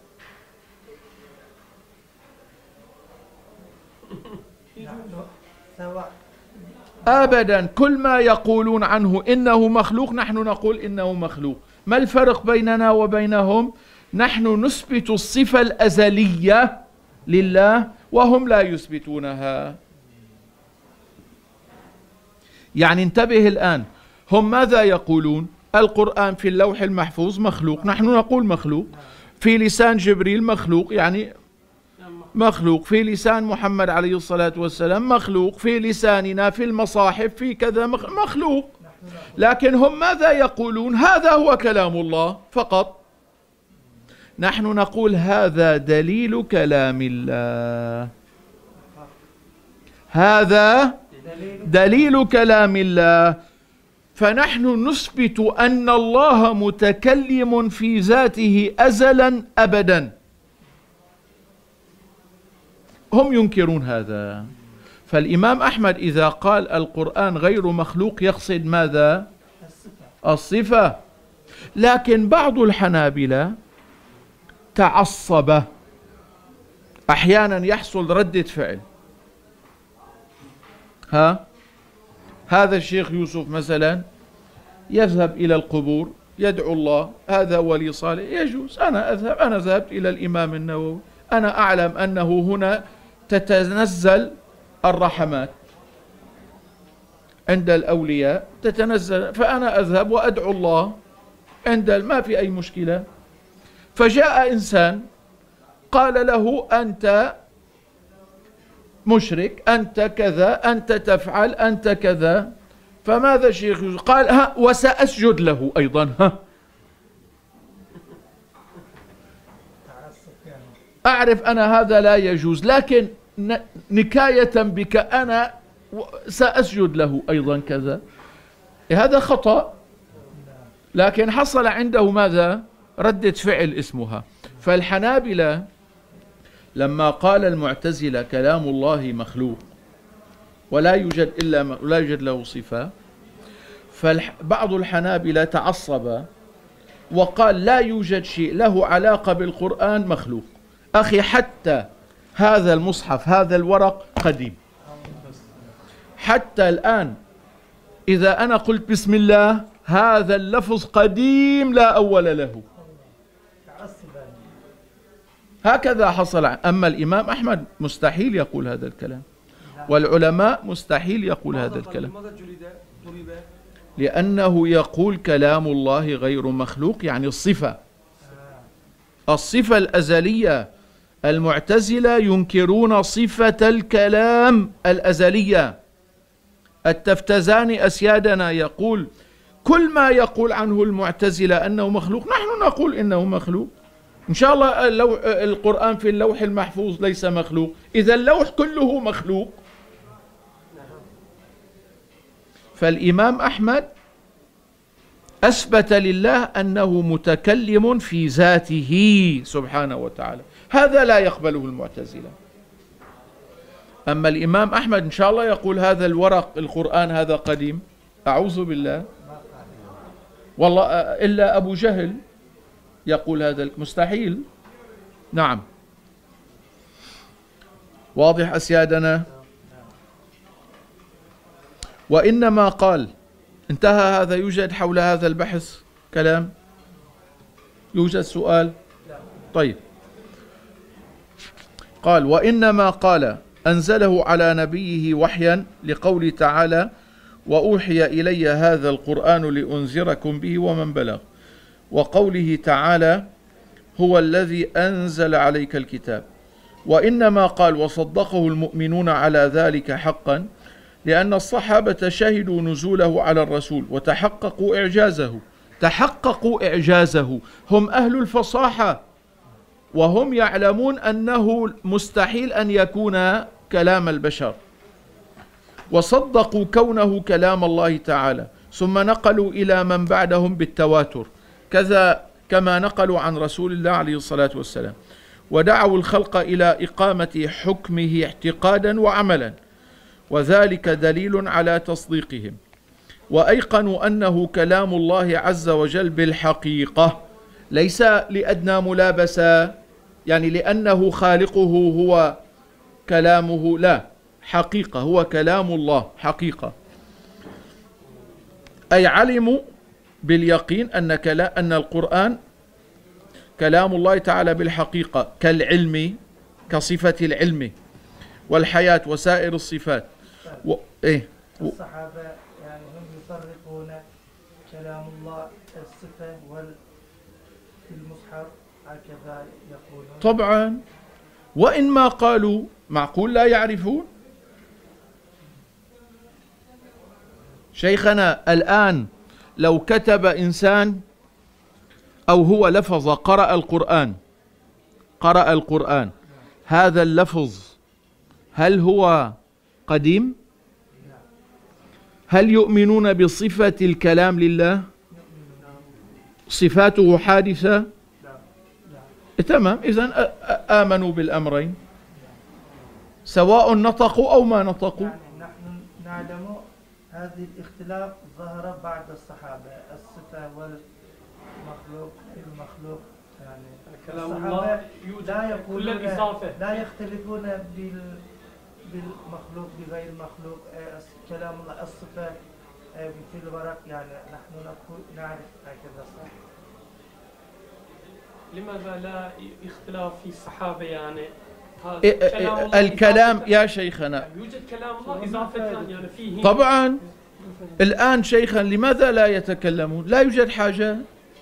أبدا، كل ما يقولون عنه إنه مخلوق نحن نقول إنه مخلوق. ما الفرق بيننا وبينهم؟ نحن نثبت الصفة الأزلية لله وهم لا يثبتونها. يعني انتبه الآن، هم ماذا يقولون؟ القرآن في اللوح المحفوظ مخلوق، نحن نقول مخلوق. في لسان جبريل مخلوق، يعني مخلوق. في لسان محمد عليه الصلاة والسلام مخلوق. في لساننا في المصاحف في كذا مخلوق. لكن هم ماذا يقولون؟ هذا هو كلام الله فقط. نحن نقول هذا دليل كلام الله، هذا دليل كلام الله. فنحن نثبت أن الله متكلم في ذاته أزلا أبدا. هم ينكرون هذا. فالإمام أحمد إذا قال القرآن غير مخلوق يقصد ماذا؟ الصفة. لكن بعض الحنابلة تعصب، أحيانا يحصل ردة فعل. ها هذا الشيخ يوسف مثلا يذهب إلى القبور يدعو الله، هذا ولي صالح، يجوز. أنا أذهب، أنا ذهبت إلى الإمام النووي، أنا أعلم أنه هنا تتنزل الرحمات عند الأولياء، تتنزل، فأنا أذهب وأدعو الله عند، ما في أي مشكلة. فجاء إنسان قال له أنت مشرك، أنت كذا، أنت تفعل، أنت كذا. فماذا الشيخ يوسف قال؟ ها وسأسجد له أيضا. ها أعرف أنا هذا لا يجوز، لكن نكاية بك أنا سأسجد له أيضا كذا. هذا خطأ، لكن حصل عنده ماذا؟ ردة فعل اسمها. فالحنابلة لما قال المعتزلة كلام الله مخلوق ولا يوجد إلا لا يوجد له صفة، فبعض الحنابلة تعصب وقال لا يوجد شيء له علاقة بالقرآن مخلوق. أخي حتى هذا المصحف، هذا الورق قديم، حتى الآن إذا أنا قلت بسم الله هذا اللفظ قديم لا أول له. هكذا حصل. أما الإمام أحمد مستحيل يقول هذا الكلام، والعلماء مستحيل يقول هذا الكلام، لأنه يقول كلام الله غير مخلوق، يعني الصفة، الصفة الأزلية. المعتزلة ينكرون صفة الكلام الأزلية. التفتزاني أسيادنا يقول كل ما يقول عنه المعتزلة أنه مخلوق نحن نقول إنه مخلوق. إن شاء الله اللوح القرآن في اللوح المحفوظ ليس مخلوق، إذا اللوح كله مخلوق. فالإمام أحمد أثبت لله أنه متكلم في ذاته سبحانه وتعالى، هذا لا يقبله المعتزلة. أما الإمام أحمد إن شاء الله يقول هذا الورق القرآن هذا قديم، أعوذ بالله، والله إلا أبو جهل يقول هذا مستحيل. نعم، واضح أسيادنا؟ وإنما قال انتهى هذا. يوجد حول هذا البحث كلام؟ يوجد سؤال؟ طيب، قال وإنما قال أنزله على نبيه وحيا لقول تعالى وأوحي إلي هذا القرآن لأنذركم به ومن بلغ، وقوله تعالى هو الذي أنزل عليك الكتاب. وإنما قال وصدقه المؤمنون على ذلك حقا لأن الصحابة شهدوا نزوله على الرسول وتحققوا إعجازه. تحققوا إعجازه، هم أهل الفصاحة وهم يعلمون أنه مستحيل أن يكون كلام البشر، وصدقوا كونه كلام الله تعالى، ثم نقلوا إلى من بعدهم بالتواتر كذا كما نقلوا عن رسول الله عليه الصلاة والسلام، ودعوا الخلق إلى إقامة حكمه اعتقادا وعملا، وذلك دليل على تصديقهم، وأيقنوا أنه كلام الله عز وجل بالحقيقة ليس لأدنى ملابسة، يعني لأنه خالقه هو كلامه، لا، حقيقة، هو كلام الله حقيقة. أي علموا باليقين أن كلام أن القرآن كلام الله تعالى بالحقيقة كالعلم، كصفة العلم والحياة وسائر الصفات. و... إيه؟ الصحابة يعني هم يفرقون كلام الله الصفة والمصحف هكذا يقولون. طبعا، وإن ما قالوا معقول لا يعرفون. شيخنا الآن لو كتب إنسان أو هو لفظ قرأ القرآن قرأ القرآن هذا اللفظ هل هو قديم؟ هل يؤمنون بصفة الكلام لله؟ صفاته حادثة؟ تمام، إذن آمنوا بالأمرين سواء نطقوا أو ما نطقوا. يعني نحن نعلم هذه الاختلاف ظهر بعد الصحابة، الصفة والمخلوق المخلوق، يعني كلام الصحابة الله لا كل يقولون الإضافة، لا يختلفون بال بالمخلوق بغير المخلوق. كلام الله الصفة مثل الورق، يعني نحن نقول نعرف هكذا صح. لماذا لا اختلاف في الصحابة؟ يعني هذا إيه كلام إيه الله الكلام إضافة، يا شيخنا يعني يوجد كلام الله إضافة، يعني فيه طبعا. الآن شيخا لماذا لا يتكلمون؟ لا يوجد حاجة،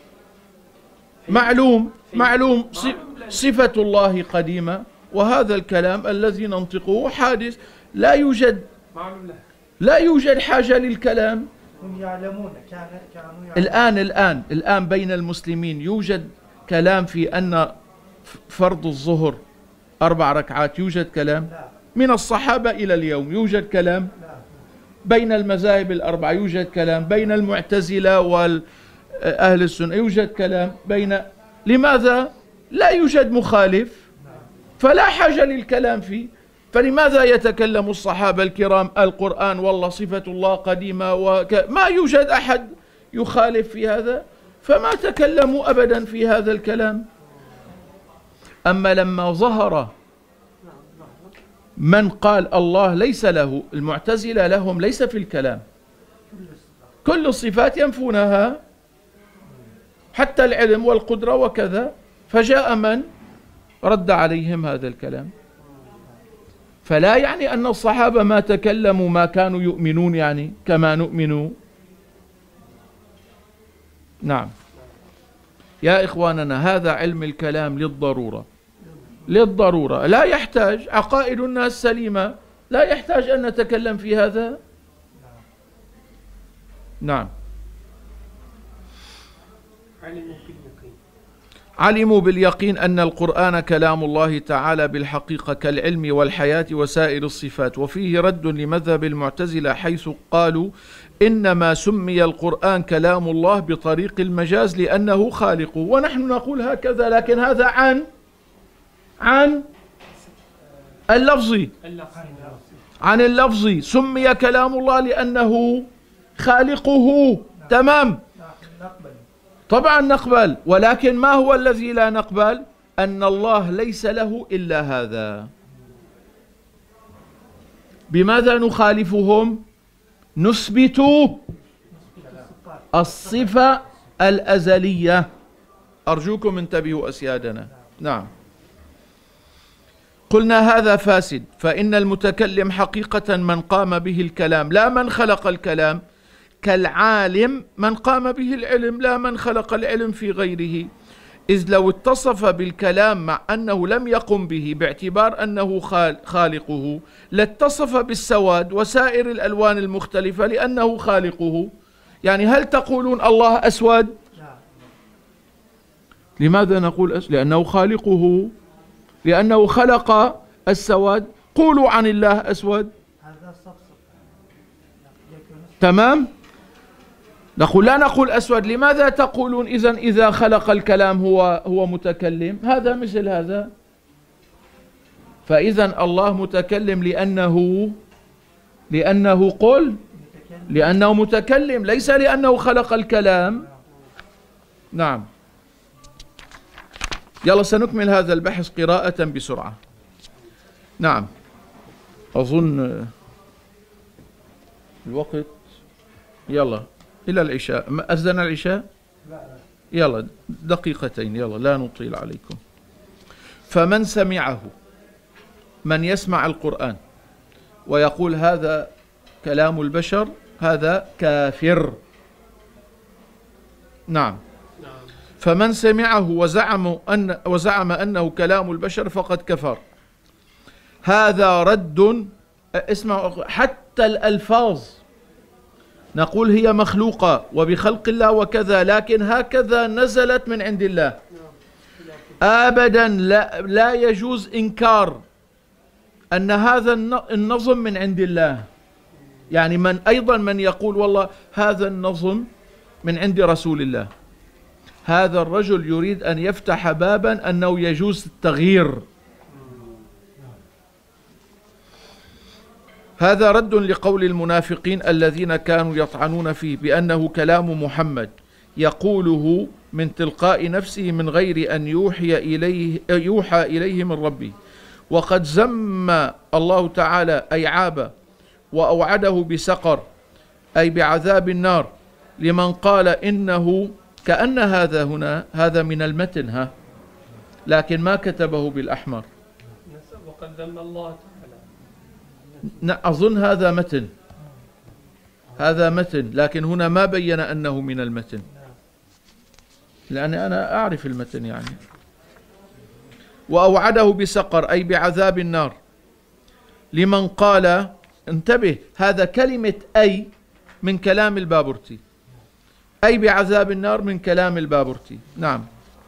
معلوم معلوم صفة الله قديمة، وهذا الكلام الذي ننطقه حادث، لا يوجد معلوم له، لا يوجد حاجة للكلام. هم يعلمون، كان كانوا يعلمون. الآن الآن الآن بين المسلمين يوجد كلام في أن فرض الظهر أربع ركعات، يوجد كلام لا من الصحابة إلى اليوم، يوجد كلام لا بين المذاهب الأربعة، يوجد كلام بين المعتزلة والأهل السنة، يوجد كلام بين، لماذا؟ لا يوجد مخالف فلا حاجة للكلام فيه. فلماذا يتكلم الصحابة الكرام القرآن والله صفة الله قديمة وك... ما يوجد أحد يخالف في هذا، فما تكلموا أبدا في هذا الكلام. أما لما ظهر من قال الله ليس له، المعتزلة لهم ليس في الكلام، كل الصفات ينفونها حتى العلم والقدرة وكذا، فجاء من رد عليهم هذا الكلام. فلا يعني أن الصحابة ما تكلموا ما كانوا يؤمنون يعني كما نؤمن. نعم يا إخواننا، هذا علم الكلام للضرورة، للضرورة، لا يحتاج، عقائد الناس سليمة، لا يحتاج أن نتكلم في هذا. نعم، علموا باليقين أن القرآن كلام الله تعالى بالحقيقة كالعلم والحياة وسائر الصفات. وفيه رد لمذهب المعتزلة حيث قالوا إنما سمي القرآن كلام الله بطريق المجاز لأنه خالقه، ونحن نقول هكذا، لكن هذا عن عن اللفظي عن اللفظي سمي كلام الله لأنه خالقه. تمام، طبعا نقبل، ولكن ما هو الذي لا نقبل؟ أن الله ليس له إلا هذا. بماذا نخالفهم؟ نثبت الصفة الأزلية. أرجوكم انتبهوا أسيادنا. نعم، قلنا هذا فاسد، فإن المتكلم حقيقة من قام به الكلام لا من خلق الكلام، كالعالم من قام به العلم لا من خلق العلم في غيره. إذ لو اتصف بالكلام مع أنه لم يقم به باعتبار أنه خالقه لاتصف بالسواد وسائر الألوان المختلفة لأنه خالقه. يعني هل تقولون الله أسود؟ لماذا نقول أسود؟ لأنه خالقه، لأنه خلق السواد. قولوا عن الله أسود. تمام، نقول لا نقول أسود. لماذا تقولون إذن إذا خلق الكلام هو هو متكلم؟ هذا مثل هذا. فإذا الله متكلم لأنه لأنه قل لأنه متكلم، ليس لأنه خلق الكلام. نعم، يلا سنكمل هذا البحث قراءة بسرعة. نعم، أظن الوقت يلا إلى العشاء. أذن العشاء؟ يلا دقيقتين، يلا لا نطيل عليكم. فمن سمعه، من يسمع القرآن ويقول هذا كلام البشر، هذا كافر. نعم، فمن سمعه وزعم أن وزعم أنه كلام البشر فقد كفر. هذا رد. اسمعوا، حتى الألفاظ نقول هي مخلوقة وبخلق الله وكذا، لكن هكذا نزلت من عند الله. أبدا لا, لا يجوز إنكار أن هذا النظم من عند الله. يعني من أيضا من يقول والله هذا النظم من عند رسول الله، هذا الرجل يريد أن يفتح بابا أنه يجوز التغيير. هذا رد لقول المنافقين الذين كانوا يطعنون فيه بأنه كلام محمد يقوله من تلقاء نفسه من غير أن يوحي إليه يوحى إليه من ربه. وقد ذم الله تعالى أي عاب وأوعده بسقر أي بعذاب النار لمن قال إنه، كأن هذا هنا هذا من المتن، ها لكن ما كتبه بالأحمر. وقد ذم الله تعالى. أظن هذا متن، هذا متن، لكن هنا ما بين أنه من المتن، لأني أنا أعرف المتن. يعني وأوعده بسقر أي بعذاب النار لمن قال، انتبه، هذا كلمة أي من كلام البابرتي، أي بعذاب النار من كلام البابرتي. نعم،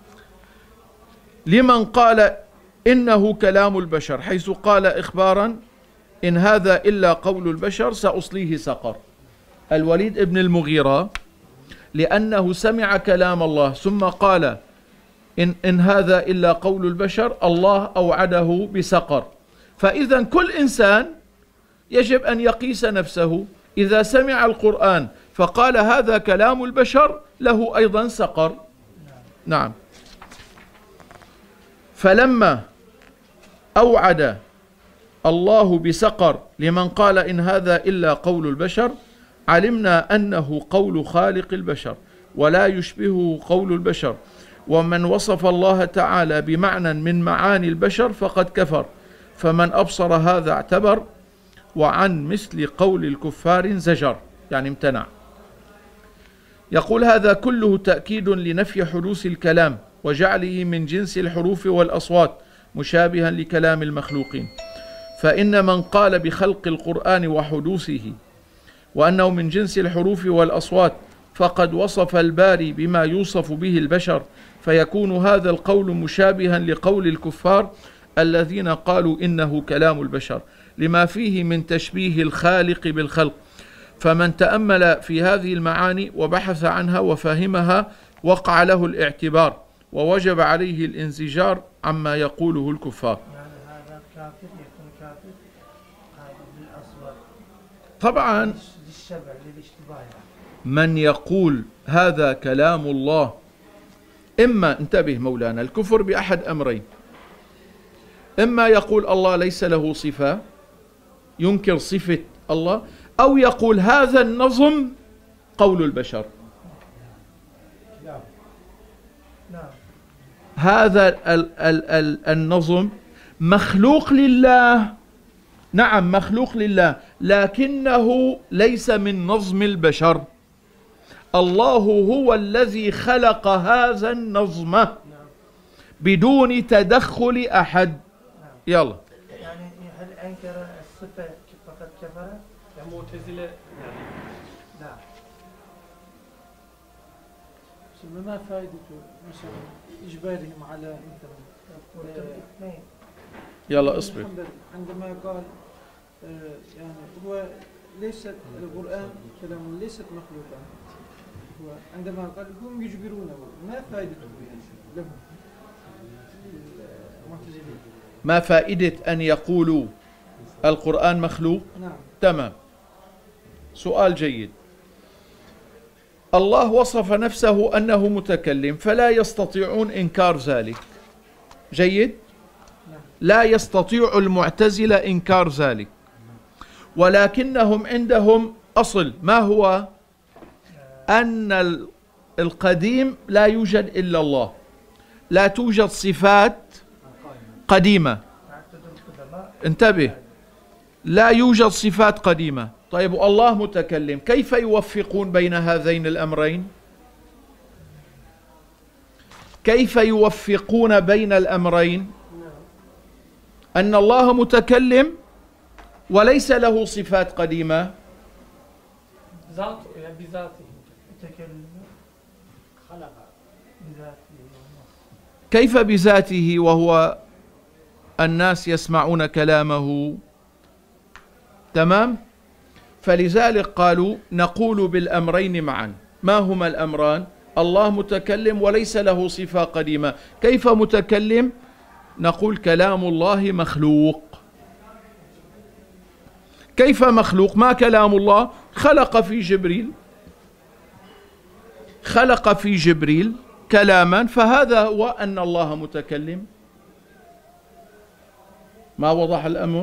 لمن قال إنه كلام البشر، حيث قال إخبارا إن هذا إلا قول البشر سأصليه سقر. الوليد ابن المغيرة لأنه سمع كلام الله ثم قال إن, إن هذا إلا قول البشر، الله أوعده بسقر. فإذا كل إنسان يجب أن يقيس نفسه، إذا سمع القرآن فقال هذا كلام البشر له أيضا سقر. نعم، فلما أوعد الله بسقر لمن قال إن هذا إلا قول البشر علمنا أنه قول خالق البشر ولا يشبهه قول البشر، ومن وصف الله تعالى بمعنى من معاني البشر فقد كفر، فمن أبصر هذا اعتبر، وعن مثل قول الكفار زجر، يعني امتنع. يقول هذا كله تأكيد لنفي حدوث الكلام وجعله من جنس الحروف والأصوات مشابها لكلام المخلوقين. فإن من قال بخلق القرآن وحدوثه وأنه من جنس الحروف والأصوات فقد وصف الباري بما يوصف به البشر، فيكون هذا القول مشابها لقول الكفار الذين قالوا إنه كلام البشر، لما فيه من تشبيه الخالق بالخلق. فمن تأمل في هذه المعاني وبحث عنها وفهمها وقع له الاعتبار، ووجب عليه الانزجار عما يقوله الكفار. يعني هذا كافر يكون كافر هذا بالأصوات طبعا للشبع للاشتباه يعني. من يقول هذا كلام الله، إما انتبه مولانا، الكفر بأحد أمرين: إما يقول الله ليس له صفة، ينكر صفة الله، أو يقول هذا النظم قول البشر. نعم. هذا ال ال ال النظم مخلوق لله، نعم مخلوق لله، لكنه ليس من نظم البشر. الله هو الذي خلق هذا النظم بدون تدخل أحد. يلا. يعني هل أنكر الصفة فقد كفر؟ المعتزلة يعني نعم. ثم ما فائدته مثلا إجبارهم على مثلا اثنين. يلا اصبر. عندما قال آه، يعني هو ليس القرآن كلام ليست مخلوقا، هو عندما قال هم يجبرونه، ما فائدته يعني لهم المعتزلين؟ ما فائدة أن يقولوا القرآن مخلوق؟ نعم. تمام، سؤال جيد. الله وصف نفسه أنه متكلم، فلا يستطيعون إنكار ذلك. جيد؟ لا يستطيع المعتزلة إنكار ذلك، ولكنهم عندهم أصل، ما هو؟ أن القديم لا يوجد إلا الله، لا توجد صفات قديمة. انتبه، لا يوجد صفات قديمة. طيب الله متكلم، كيف يوفقون بين هذين الأمرين؟ كيف يوفقون بين الأمرين؟ أن الله متكلم وليس له صفات قديمة. ذاته يعني بذاته تكلم خلق بذاته. كيف بذاته وهو الناس يسمعون كلامه؟ تمام؟ فلذلك قالوا نقول بالأمرين معا. ما هما الأمران؟ الله متكلم وليس له صفة قديمة. كيف متكلم؟ نقول كلام الله مخلوق. كيف مخلوق؟ ما كلام الله؟ خلق في جبريل خلق في جبريل كلاما، فهذا هو أن الله متكلم. ما وضح الأمر؟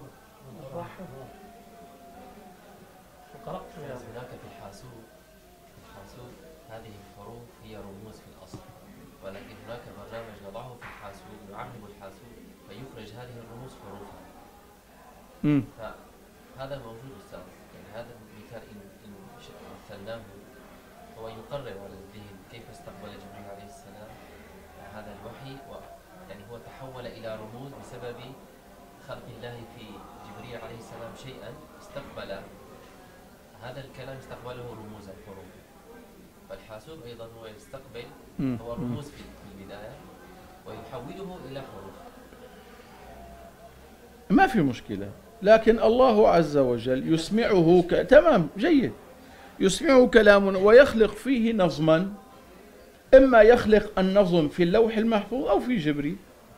هناك في الحاسوب في الحاسوب هذه الحروف هي رموز في الأصل، ولكن هناك برنامج نضعه في الحاسوب يعرب الحاسوب فيخرج هذه الرموز حروفا. مم. فهذا موجود أستاذ، يعني هذا المثال إن إن مثلناه هو يقرر على الذهن كيف استقبل جبريل عليه السلام هذا الوحي، ويعني هو تحول إلى رموز بسبب خلق الله في جبريل عليه السلام شيئا استقبل هذا الكلام استقبله رموز الحروف. فالحاسوب أيضا هو يستقبل هو رموز في البداية ويحوله إلى حروف. ما في مشكلة، لكن الله عز وجل يسمعه ك... تمام جيد، يسمعه كلام ويخلق فيه نظما، إما يخلق النظم في اللوح المحفوظ أو في جبريل.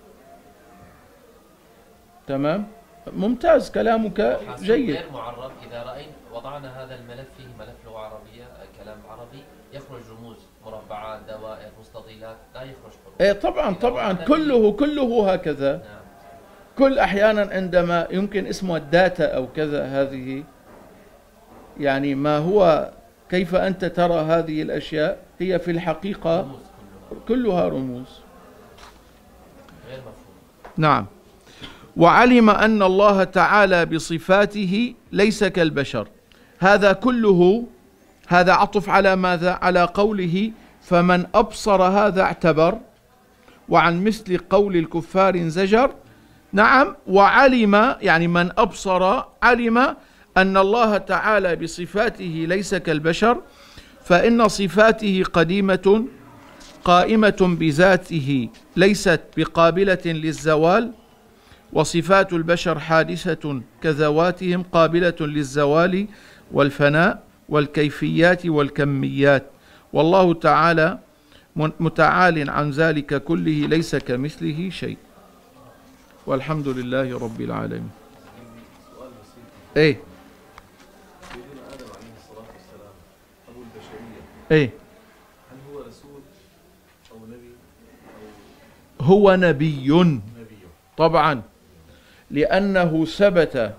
تمام، ممتاز، كلامك جيد. غير معرب، إذا رأينا وضعنا هذا الملف فيه ملف لغة عربية كلام عربي يخرج رموز مربعات دوائر مستطيلات، لا يخرج حروف. إيه طبعا طبعا كله كله هكذا. نعم. كل أحيانا عندما يمكن اسمها الداتا أو كذا، هذه يعني ما هو كيف أنت ترى هذه الأشياء هي في الحقيقة رموز كلها. كلها رموز. غير مفهوم. نعم. وعلم أن الله تعالى بصفاته ليس كالبشر. هذا كله هذا عطف على ماذا؟ على قوله فمن أبصر هذا اعتبر، وعن مثل قول الكفار انزجر. نعم، وعلم يعني من أبصر علم أن الله تعالى بصفاته ليس كالبشر، فإن صفاته قديمة قائمة بذاته ليست بقابلة للزوال، وصفات البشر حادثة كذواتهم قابلة للزوال والفناء والكيفيات والكميات، والله تعالى متعال عن ذلك كله ليس كمثله شيء، والحمد لله رب العالمين. ايه سيدنا آدم عليه الصلاة والسلام أبو البشرية، ايه هل هو رسول أو نبي أو هو نبي نبي؟ طبعا، لأنه ثبت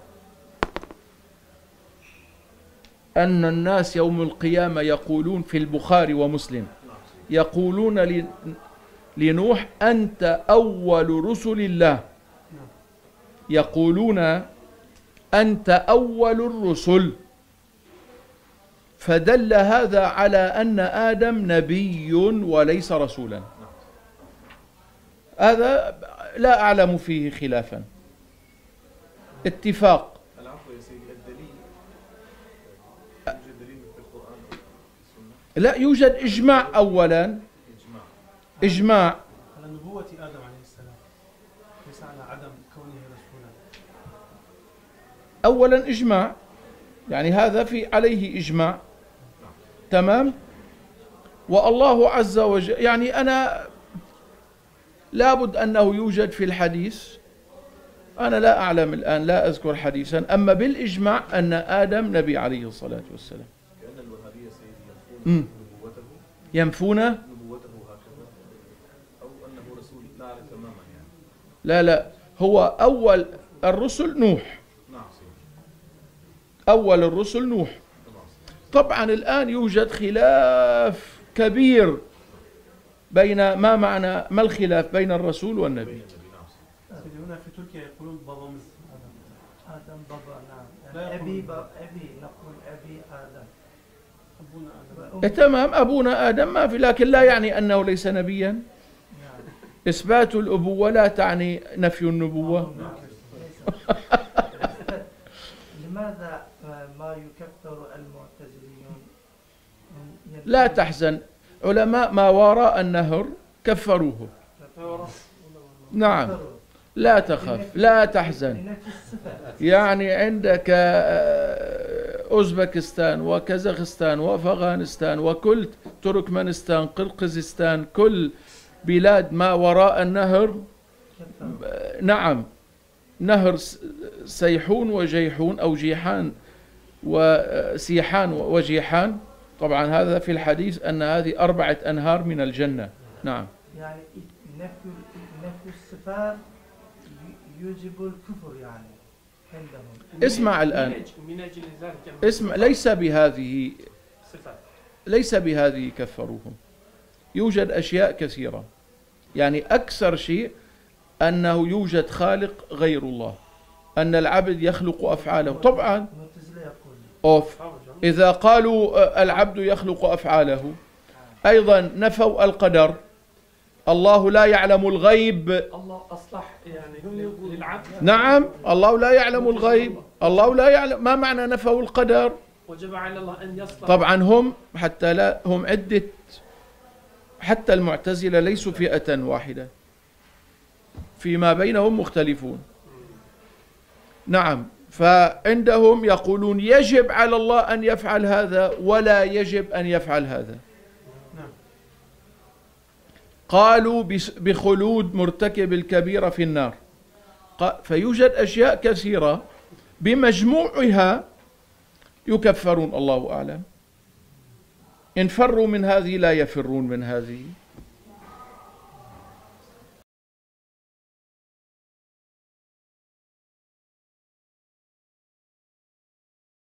أن الناس يوم القيامة يقولون في البخاري ومسلم، يقولون لنوح أنت أول رسل الله، يقولون أنت أول الرسل، فدل هذا على أن آدم نبي وليس رسولا. هذا لا أعلم فيه خلافا، اتفاق. العفو يا سيدي، الدليل يوجد دليل في القرآن أو في السنة؟ لا يوجد إجماع أولا، إجماع. إجماع على نبوة آدم عليه السلام، ليس على عدم كونه رسولا. أولا إجماع، يعني هذا في عليه إجماع، تمام. والله عز وجل يعني أنا لابد أنه يوجد في الحديث، أنا لا أعلم الآن، لا أذكر حديثا، أما بالإجماع أن آدم نبي عليه الصلاة والسلام. كأن الوهابية سيدي مم. ينفون نبوته ينفون نبوته هكذا، أو أنه رسول نعرف تماما يعني. لا لا، هو أول الرسل نوح، نعم سيدي. أول الرسل نوح. تمام سيدي. طبعا الآن يوجد خلاف كبير بين ما معنى ما الخلاف بين الرسول والنبي. بين النبي، نعم سيدي. سيدي هنا في تركيا يقولون بابامız آدم. آدم بابا، نعم. لا يعني يقول- أبي با- أبي نقول أبي آدم. أبونا آدم. وأم- إيه تمام، أبونا آدم ما في، لكن لا يعني أنه ليس نبيا. نعم. إثبات الأبوة لا تعني نفي النبوة. نعم. لماذا ما يكفر المعتزليون؟ من- لا تحزن، علماء ما وراء النهر كفروه. نعم، يكفروا لا تخف، لا تحزن. لنفي الصفة. يعني عندك آه، أوزبكستان وكازاخستان وأفغانستان وكل تركمانستان قرقيزستان، كل بلاد ما وراء النهر، كفروا. آه، نعم، نهر س- سيحون وجيحون أو جيحان وسيحان وجيحان. طبعا هذا في الحديث أن هذه أربعة أنهار من الجنة. نعم، يعني نفي نفي الصفات ي- يوجب الكفر يعني عندهم. اسمع الآن، من أجل ذلك اسمع، ليس بهذه صفات. ليس بهذه كفروهم، يوجد أشياء كثيرة. يعني أكثر شيء أنه يوجد خالق غير الله، أن العبد يخلق أفعاله. طبعا المعتزلة يقول أوف، إذا قالوا آه، العبد يخلق أفعاله، أيضا نفوا القدر، الله لا يعلم الغيب. الله أصلح يعني للعبد. نعم، الله لا يعلم الغيب، الله لا يعلم. ما معنى نفوا القدر؟ وجب على الله أن يصلح. طبعا هم حتى لا هم عدة، حتى المعتزلة ليسوا فئة واحدة، فيما بينهم مختلفون. نعم، فعندهم يقولون يجب على الله أن يفعل هذا ولا يجب أن يفعل هذا. نعم. قالوا بس- بخلود مرتكب الكبيرة في النار. ق- فيوجد أشياء كثيرة بمجموعها يكفرون، الله أعلم. إن فروا من هذه لا يفرون من هذه.